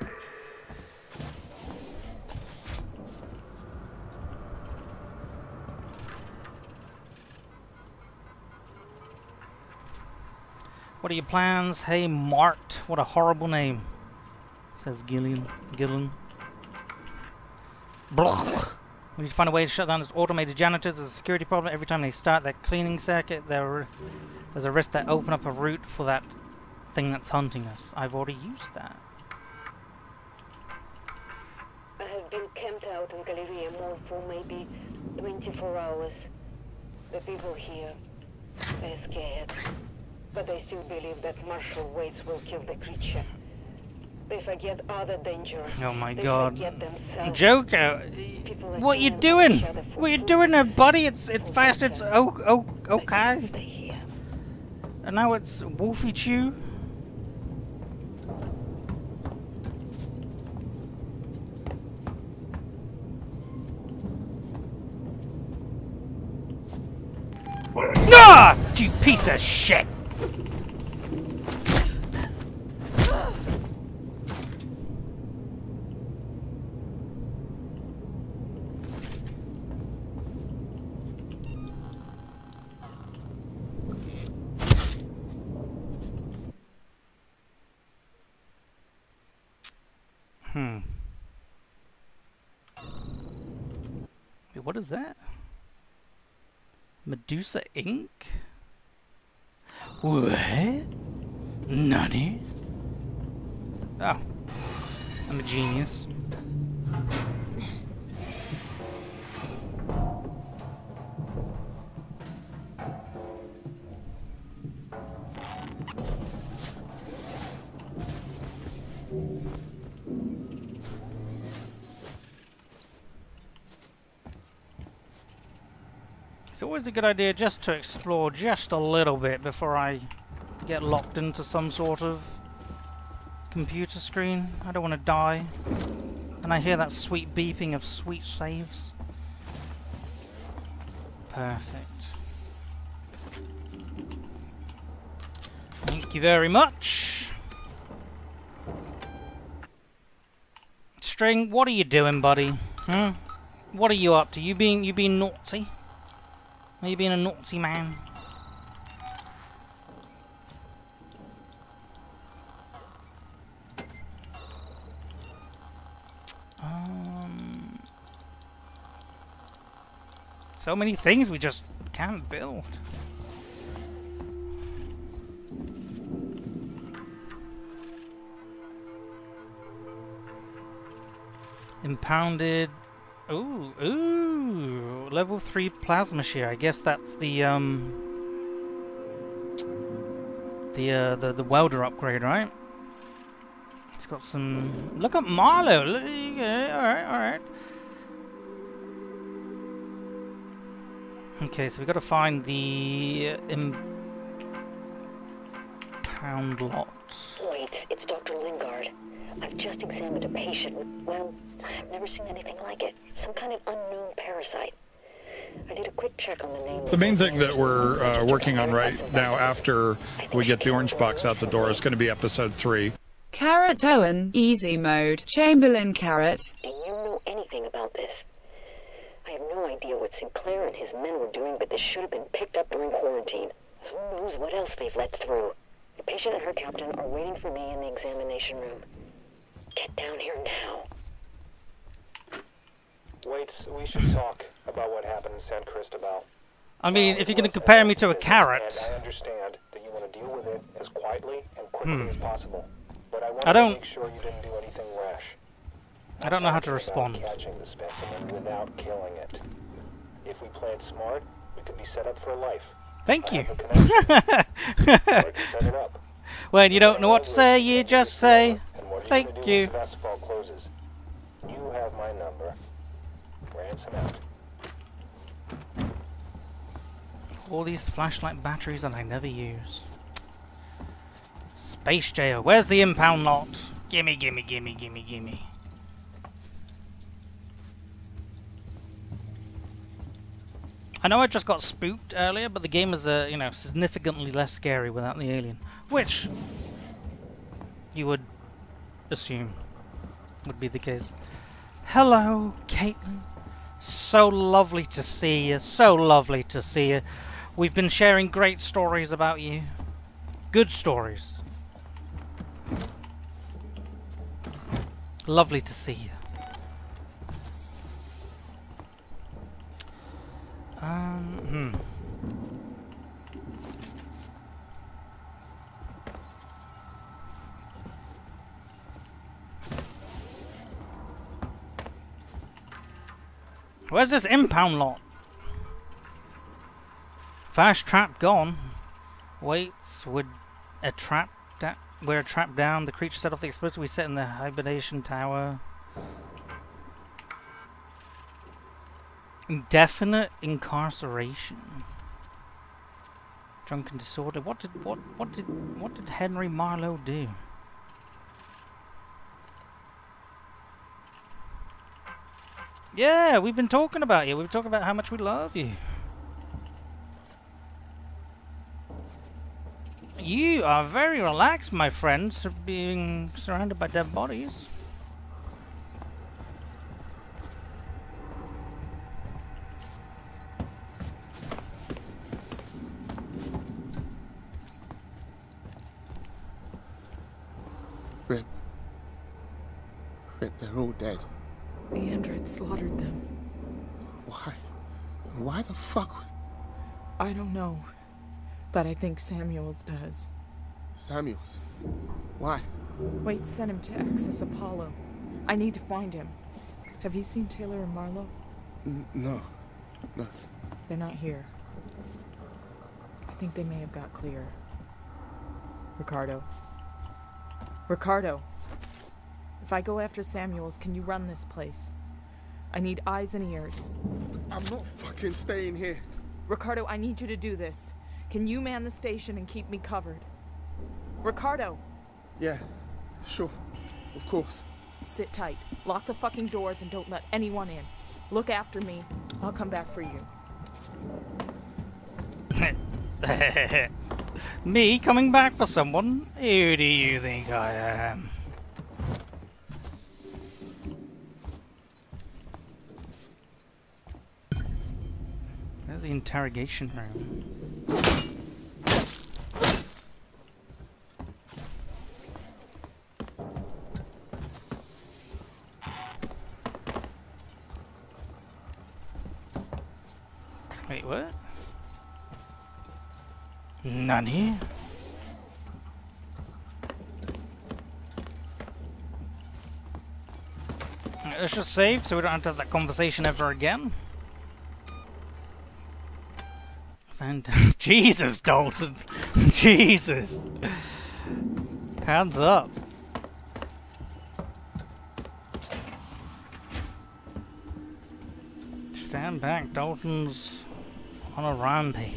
What are your plans? Hey Mart, what a horrible name. Says Gillen. Blah. We need to find a way to shut down this automated janitors. There's a security problem. Every time they start their cleaning circuit, there's a risk that open up a route for that thing that's hunting us. I've already used that. I have been camped out in Galleria Mall for maybe 24 hours. The people here, they're scared. But they still believe that martial weights will kill the creature. They forget other danger. Oh my they god. Joker, what you doing? What you doing there, buddy? It's fast, it's okay. And now it's Wolfie Chew. Nah! You piece of shit! what is that? Medusa ink? What? Nani? Oh. I'm a genius. It's always a good idea just to explore just a little bit before I get locked into some sort of computer screen. I don't want to die. And I hear that sweet beeping of sweet saves. Perfect. Thank you very much. String, what are you doing, buddy? What are you up to? You being naughty? Are you being a naughty man? So many things we just can't build. Impounded. Ooh, level 3 plasma shear. I guess that's the welder upgrade, right? It's got some. Look at Marlowe. Look, yeah, all right. Okay, so we got to find the impound lot. Wait, it's Dr. Lingard. I've just examined a patient with, well, I've never seen anything like it. Some kind of unknown parasite. I did a quick check on the name. The main thing that we're working on right now, after we get the orange box out the door, is going to be episode 3. Carrot Owen, easy mode, Chamberlain Carrot. Do you know anything about this? I have no idea what Sinclair and his men were doing, but this should have been picked up during quarantine. Who knows what else they've let through? The patient and her captain are waiting for me in the examination room. Get down here now. Wait, we should talk about what happened in San Cristobal. I mean, if you're going to compare me to a carrot. I understand that you want to deal with it as quietly and quickly as possible. But I want I don't. to make sure you didn't do anything rash. I don't know how to respond. Catching the specimen without killing it. If we played smart, we could be set up for life. Thank you. Set it up. When you don't know what to say, you just say, thank you. Festival closes. You have my number. Ransom out. All these flashlight batteries that I never use. Space jail. Where's the impound lot? Gimme, gimme, gimme, gimme, gimme. I know I just got spooked earlier, but the game is, you know, significantly less scary without the alien. Which you would assume would be the case. Hello, Caitlin. So lovely to see you. So lovely to see you. We've been sharing great stories about you. Good stories. Lovely to see you. Where's this impound lot? Fast trap gone. Waits would a trap we're a trap down. The creature set off the explosive we set in the hibernation tower. Indefinite incarceration. Drunken disorder. What did Henry Marlowe do? Yeah, we've been talking about you. We've talked about how much we love you. You are very relaxed, my friends, being surrounded by dead bodies. Rip, they're all dead. The android slaughtered them. Why? Why the fuck would... I don't know. But I think Samuels does. Samuels? Why? Wait, sent him to access Apollo. I need to find him. Have you seen Taylor and Marlowe? No. No. They're not here. I think they may have got clear. Ricardo. Ricardo! If I go after Samuels, can you run this place? I need eyes and ears. I'm not fucking staying here. Ricardo, I need you to do this. Can you man the station and keep me covered? Ricardo! Yeah, sure. Of course. Sit tight. Lock the fucking doors and don't let anyone in. Look after me. I'll come back for you. Me coming back for someone? Who do you think I am? There's the interrogation room. Wait, what? Nani? Let's just save so we don't have to have that conversation ever again. Jesus, Dalton! Jesus! Hands up! Stand back, Dalton's on a rampage.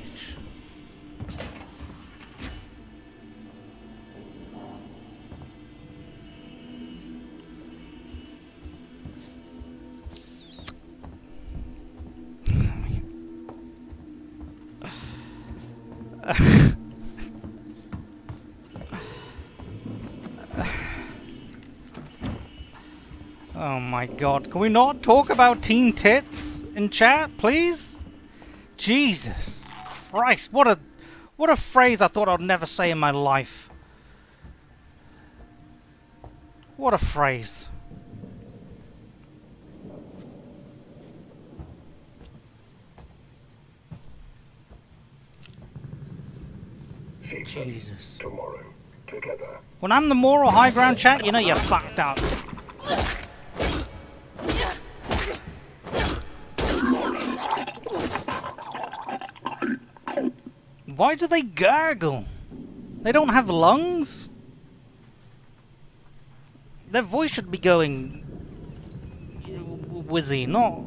Oh my god, can we not talk about teen tits in chat, please? Jesus Christ, what a phrase I thought I'd never say in my life. What a phrase. Jesus. Tomorrow, together. When I'm the moral high ground chat, you know you're fucked up. Why do they gargle? They don't have lungs? Their voice should be going whizzy, not...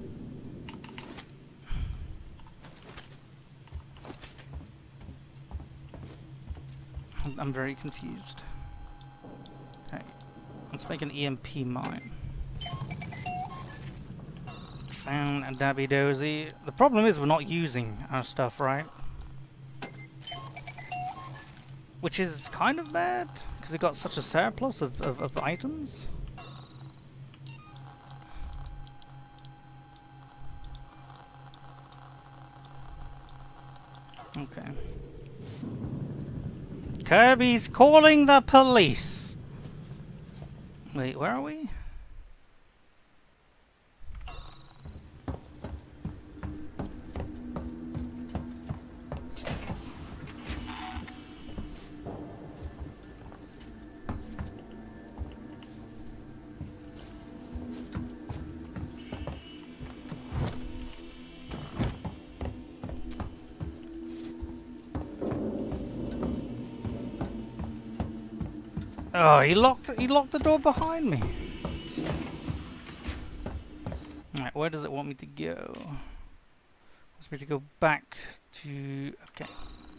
I'm very confused. Okay, let's make an EMP mine. Found a dabby dozy. The problem is we're not using our stuff, right? Which is kind of bad, because we've got such a surplus of items. Okay. Kirby's calling the police! Wait, where are we? Oh, he locked the door behind me. Alright, where does it want me to go? It wants me to go back to... okay.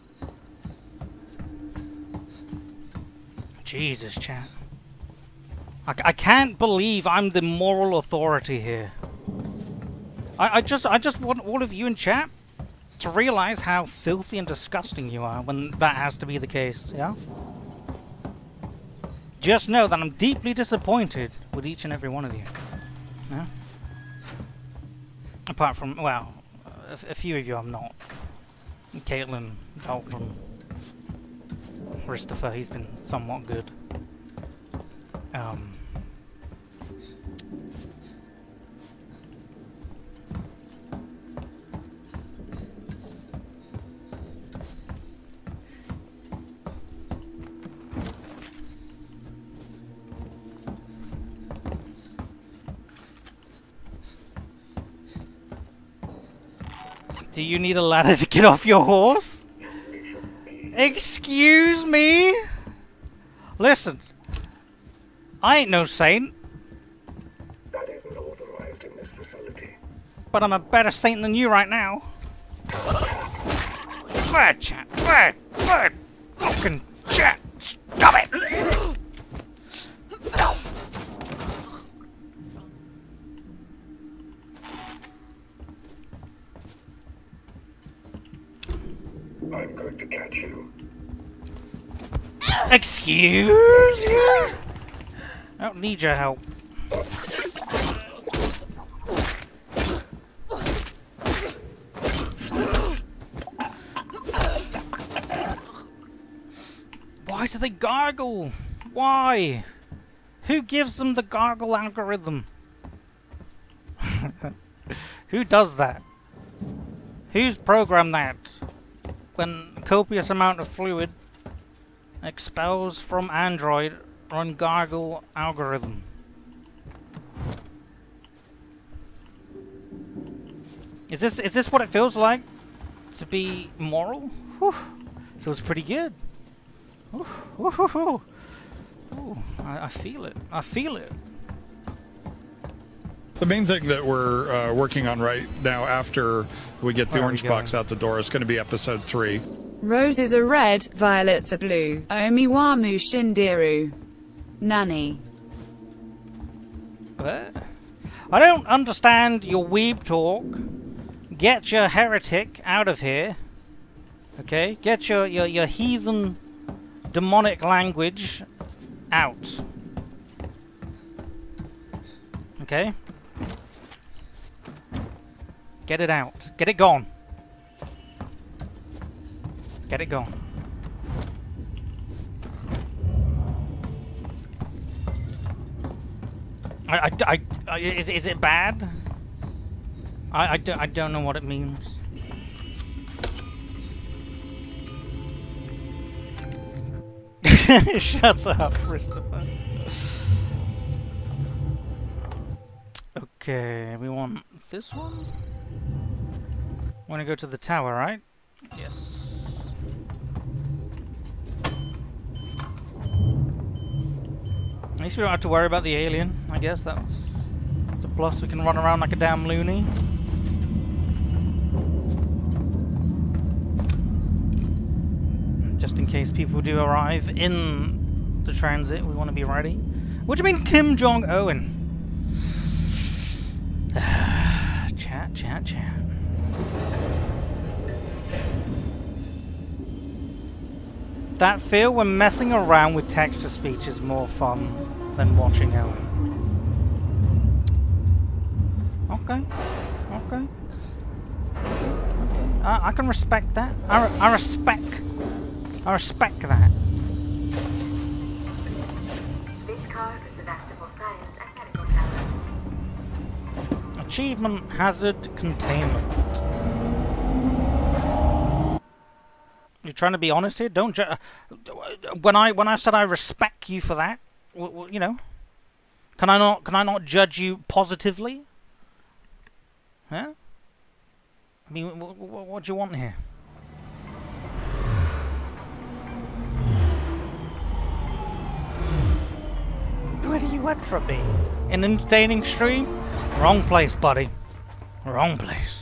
Jesus, chat. I can't believe I'm the moral authority here. I just want all of you in chat to realize how filthy and disgusting you are when that has to be the case, yeah? Just know that I'm deeply disappointed with each and every one of you. Yeah? Apart from, well, a few of you I'm not. Caitlin, Dalton, Christopher, he's been somewhat good. Do you need a ladder to get off your horse? Excuse me? Listen, I ain't no saint. That isn't authorized in this facility. But I'm a better saint than you right now. Bad chat, bad fucking chat. Stop it! No. I'm going to catch you. Excuse you? I don't need your help. Why do they gargle? Why? Who gives them the gargle algorithm? Who does that? Who's programmed that? When copious amount of fluid expels from Android run gargle algorithm. Is this what it feels like to be moral? Whew. Feels pretty good. Ooh, ooh, ooh, ooh. Ooh, I feel it. I feel it. The main thing that we're working on right now after we get the orange box out the door is going to be episode 3. Roses are red, violets are blue. Omiwamu Shindiru. Nani. What? I don't understand your weeb talk. Get your heretic out of here. Okay? Get your heathen demonic language out. Okay? Get it out. Get it gone. Get it gone. Is it bad? I don't know what it means. Shut up, Christopher. Okay, we want this one. Want to go to the tower, right? Yes. At least we don't have to worry about the alien. I guess that's a plus. We can run around like a damn loony. Just in case people do arrive in the transit, we want to be ready. What do you mean, Kim Jong-un? Chat. That feel when messing around with text-to-speech is more fun than watching Owen. Okay. I can respect that. I respect that. This card for Sevastopol Science and Medical Tower. Achievement hazard containment. You're trying to be honest here. Don't when I said I respect you for that, you know, can I not judge you positively? Huh? I mean, what do you want here? Where do you want from me? An entertaining stream? Wrong place, buddy. Wrong place.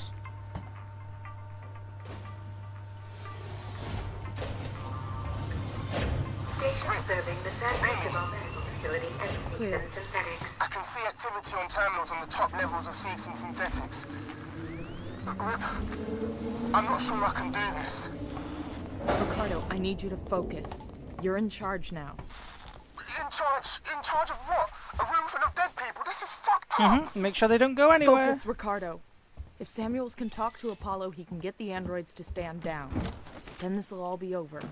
Station serving the San Cristobal Medical Facility and Seegson Synthetics. I can see activity on terminals on the top levels of Seegson Synthetics. Rip, I'm not sure I can do this. Ricardo, I need you to focus. You're in charge now. In charge of what? A room full of dead people? This is fucked up! Make sure they don't go anywhere. Focus, Ricardo. If Samuels can talk to Apollo, he can get the androids to stand down. Then this will all be over.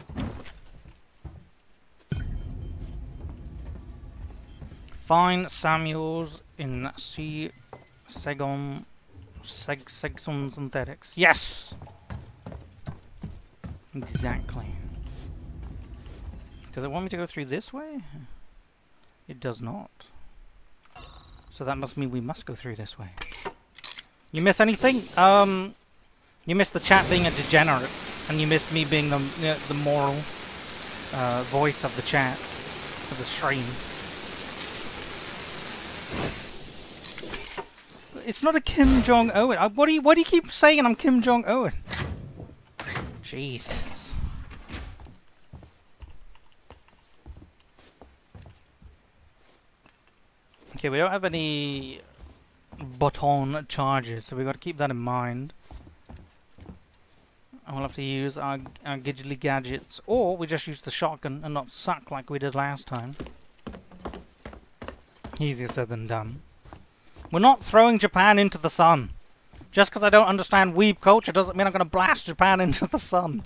Find Samuels in Seegson Synthetics. Yes! Exactly. Does it want me to go through this way? It does not. So that must mean we must go through this way. You miss anything? You missed the chat being a degenerate, and you missed me being the moral voice of the chat, of the stream. It's not a Kim Jong-un. Why do you keep saying I'm Kim Jong-un? Jesus. Okay, we don't have any baton charges, so we've got to keep that in mind. And we'll have to use our Gidgely gadgets, or we just use the shotgun and not suck like we did last time. Easier said than done. We're not throwing Japan into the sun. Just because I don't understand weeb culture doesn't mean I'm going to blast Japan into the sun.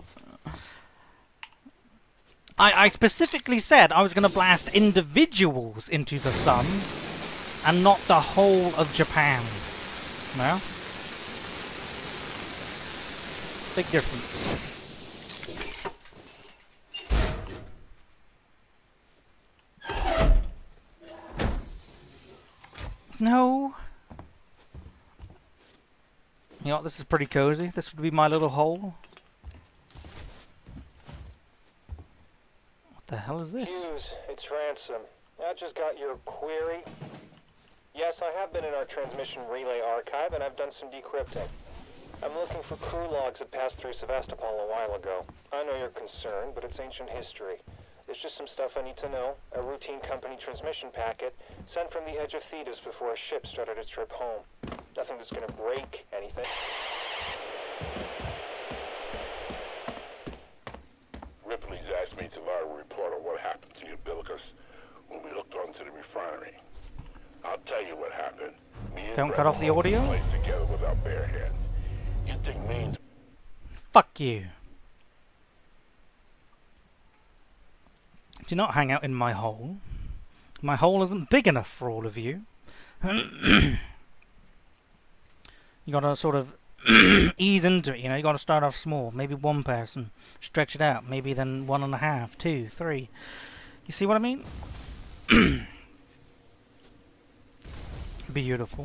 I specifically said I was going to blast individuals into the sun, and not the whole of Japan. No? Big difference. No. You know what, this is pretty cozy. This would be my little hole. What the hell is this? Hughes, it's Ransom. I just got your query. Yes, I have been in our transmission relay archive, and I've done some decrypting. I'm looking for crew logs that passed through Sevastopol a while ago. I know you're concerned, but it's ancient history. There's just some stuff I need to know. A routine company transmission packet sent from the edge of Thetis before a ship started its trip home. Nothing that's gonna break anything. Ripley's asked me to log a report on what happened to the umbilicus when we hooked onto the refinery. I'll tell you what happened. Me and Don't cut off the audio? Placed together with our bare hands. You think means... Fuck you. Do not hang out in my hole. My hole isn't big enough for all of you. You gotta sort of ease into it, you know, you gotta start off small. Maybe one person. Stretch it out. Maybe then 1.5, 2, 3. You see what I mean? Beautiful.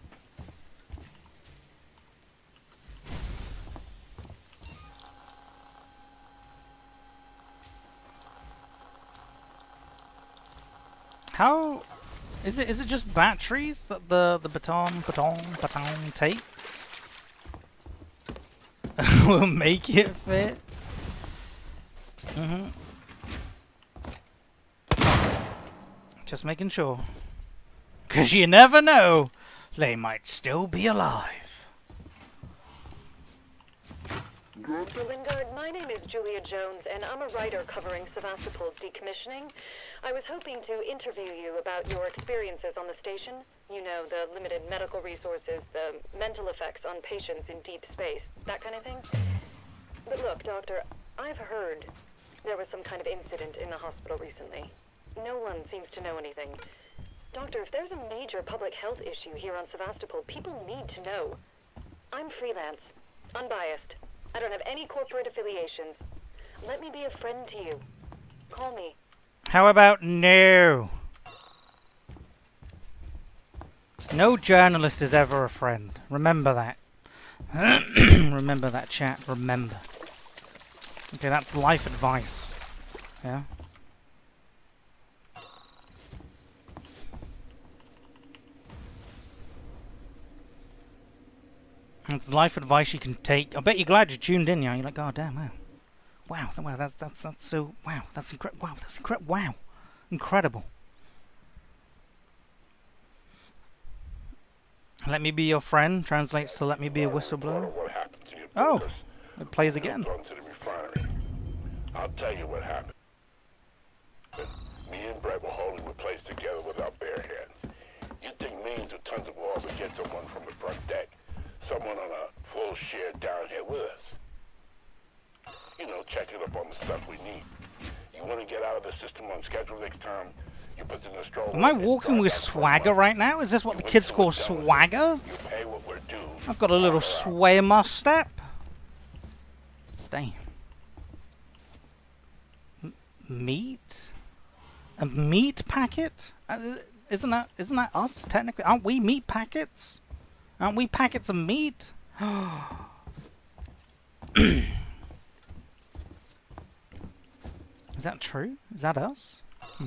How is it? Is it just batteries that the baton takes? We'll make it fit. Just making sure, 'cause you never know, they might still be alive. Lingard, my name is Julia Jones, and I'm a writer covering Sevastopol's decommissioning. I was hoping to interview you about your experiences on the station. You know, the limited medical resources, the mental effects on patients in deep space, that kind of thing. But look, Doctor, I've heard there was some kind of incident in the hospital recently. No one seems to know anything. Doctor, if there's a major public health issue here on Sevastopol, people need to know. I'm freelance, unbiased. I don't have any corporate affiliations. Let me be a friend to you. Call me. How about no? No journalist is ever a friend. Remember that. Remember that, chat. Remember. Okay, that's life advice. Yeah? It's life advice you can take. I bet you're glad you tuned in, yeah? You're like, oh damn, wow. Wow, that's so, wow, that's incredible. Wow, that's incredible. Wow. Incredible. Let me be your friend translates to let me be a whistleblower. Oh, it plays again. I'll tell you what happened. Me and Brett were holding the place together with our bare hands. You'd think means with tons of oil would get someone from the front deck. Someone on a full share down here with us. You know, checking up on the stuff we need. You want to get out of the system on schedule next time, you put in a stroll. Am I walking with swagger right now? Is this what the kids call swagger? You pay what we're due. I've got a little sway in my step. Damn. Meat? A meat packet? Isn't that us technically? Aren't we meat packets? Aren't we packets of meat? Is that true? Is that us? Hmm.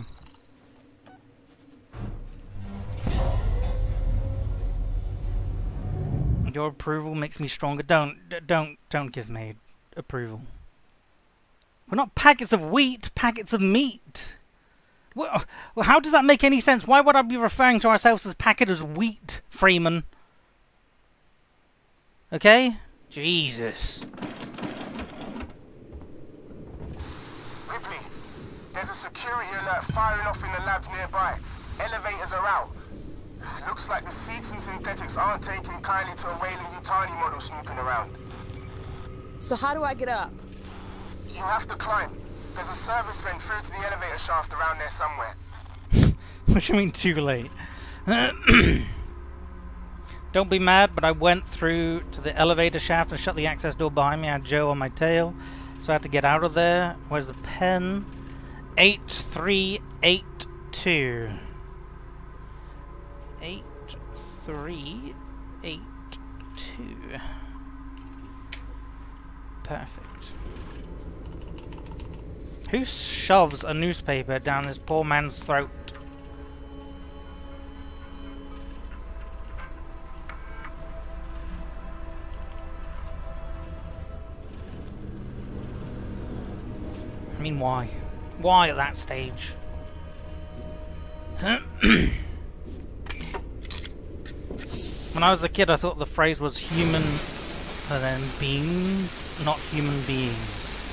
Your approval makes me stronger. Don't give me approval. We're not packets of wheat, packets of meat. Well, how does that make any sense? Why would I be referring to ourselves as packets of wheat, Freeman? Okay? Jesus. Ripley, there's a security alert firing off in the labs nearby. Elevators are out. Looks like the seeds and synthetics aren't taking kindly to a Weyland-Yutani model snooping around. So how do I get up? You have to climb. There's a service vent through to the elevator shaft around there somewhere. What do you mean too late? Don't be mad, but I went through to the elevator shaft and shut the access door behind me. I had Joe on my tail, so I had to get out of there. Where's the pen? 8382. 8382. Perfect. Who shoves a newspaper down this poor man's throat? I mean, why? Why at that stage? When I was a kid, I thought the phrase was human and then beings, not human beings.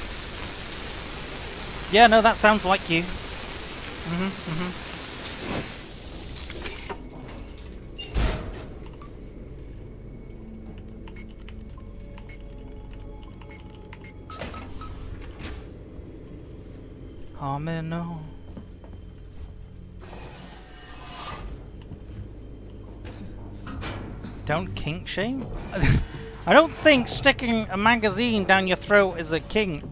Yeah, no, that sounds like you. Ameno. Don't kink shame? I don't think sticking a magazine down your throat is a kink.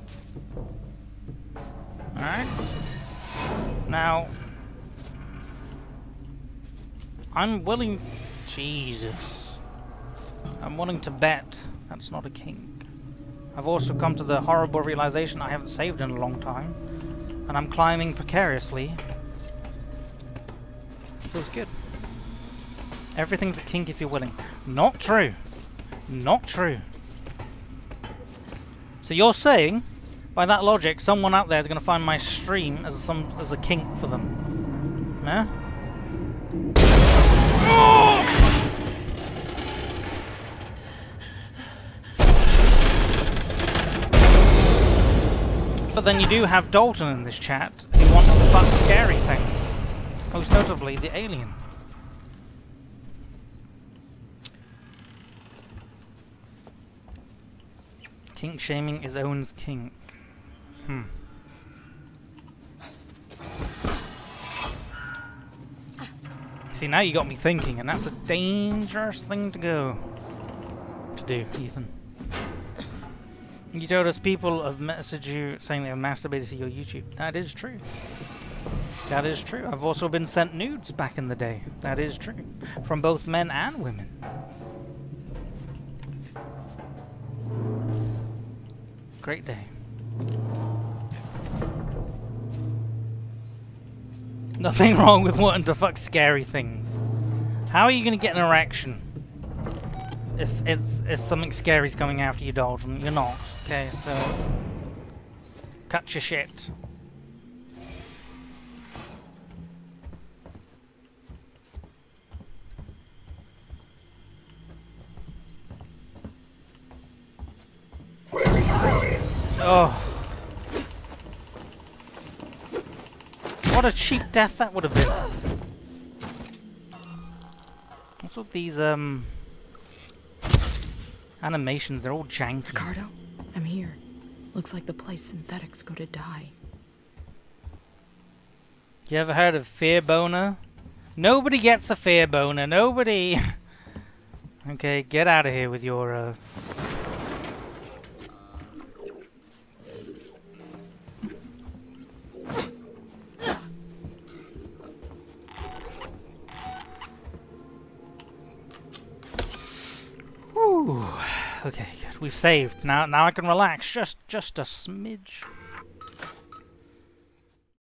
Alright? Now, I'm willing... Jesus. I'm willing to bet that's not a kink. I've also come to the horrible realization I haven't saved in a long time. And I'm climbing precariously. Feels good. Everything's a kink if you're willing. Not true. Not true. So you're saying, by that logic, someone out there is going to find my stream as a kink for them. Yeah? Oh! But then you do have Dalton in this chat, who wants to fuck scary things. Most notably, the alien. Kink shaming is Owen's kink. See, now you got me thinking, and that's a dangerous thing to do, Ethan. You told us people have messaged you saying they have masturbated to your YouTube. That is true. That is true. I've also been sent nudes back in the day. That is true. From both men and women. Great day. Nothing wrong with wanting to fuck scary things. How are you going to get an erection if something scary's coming after you, Dalton? You're not. Okay, so cut your shit. Oh. What a cheap death that would have been. What's with these animations? They're all janky. Ricardo, I'm here. Looks like the place synthetics go to die. You ever heard of fear boner? Nobody gets a fear boner. Nobody. Okay, get out of here with your Whew. Okay, good. We've saved. Now I can relax just a smidge.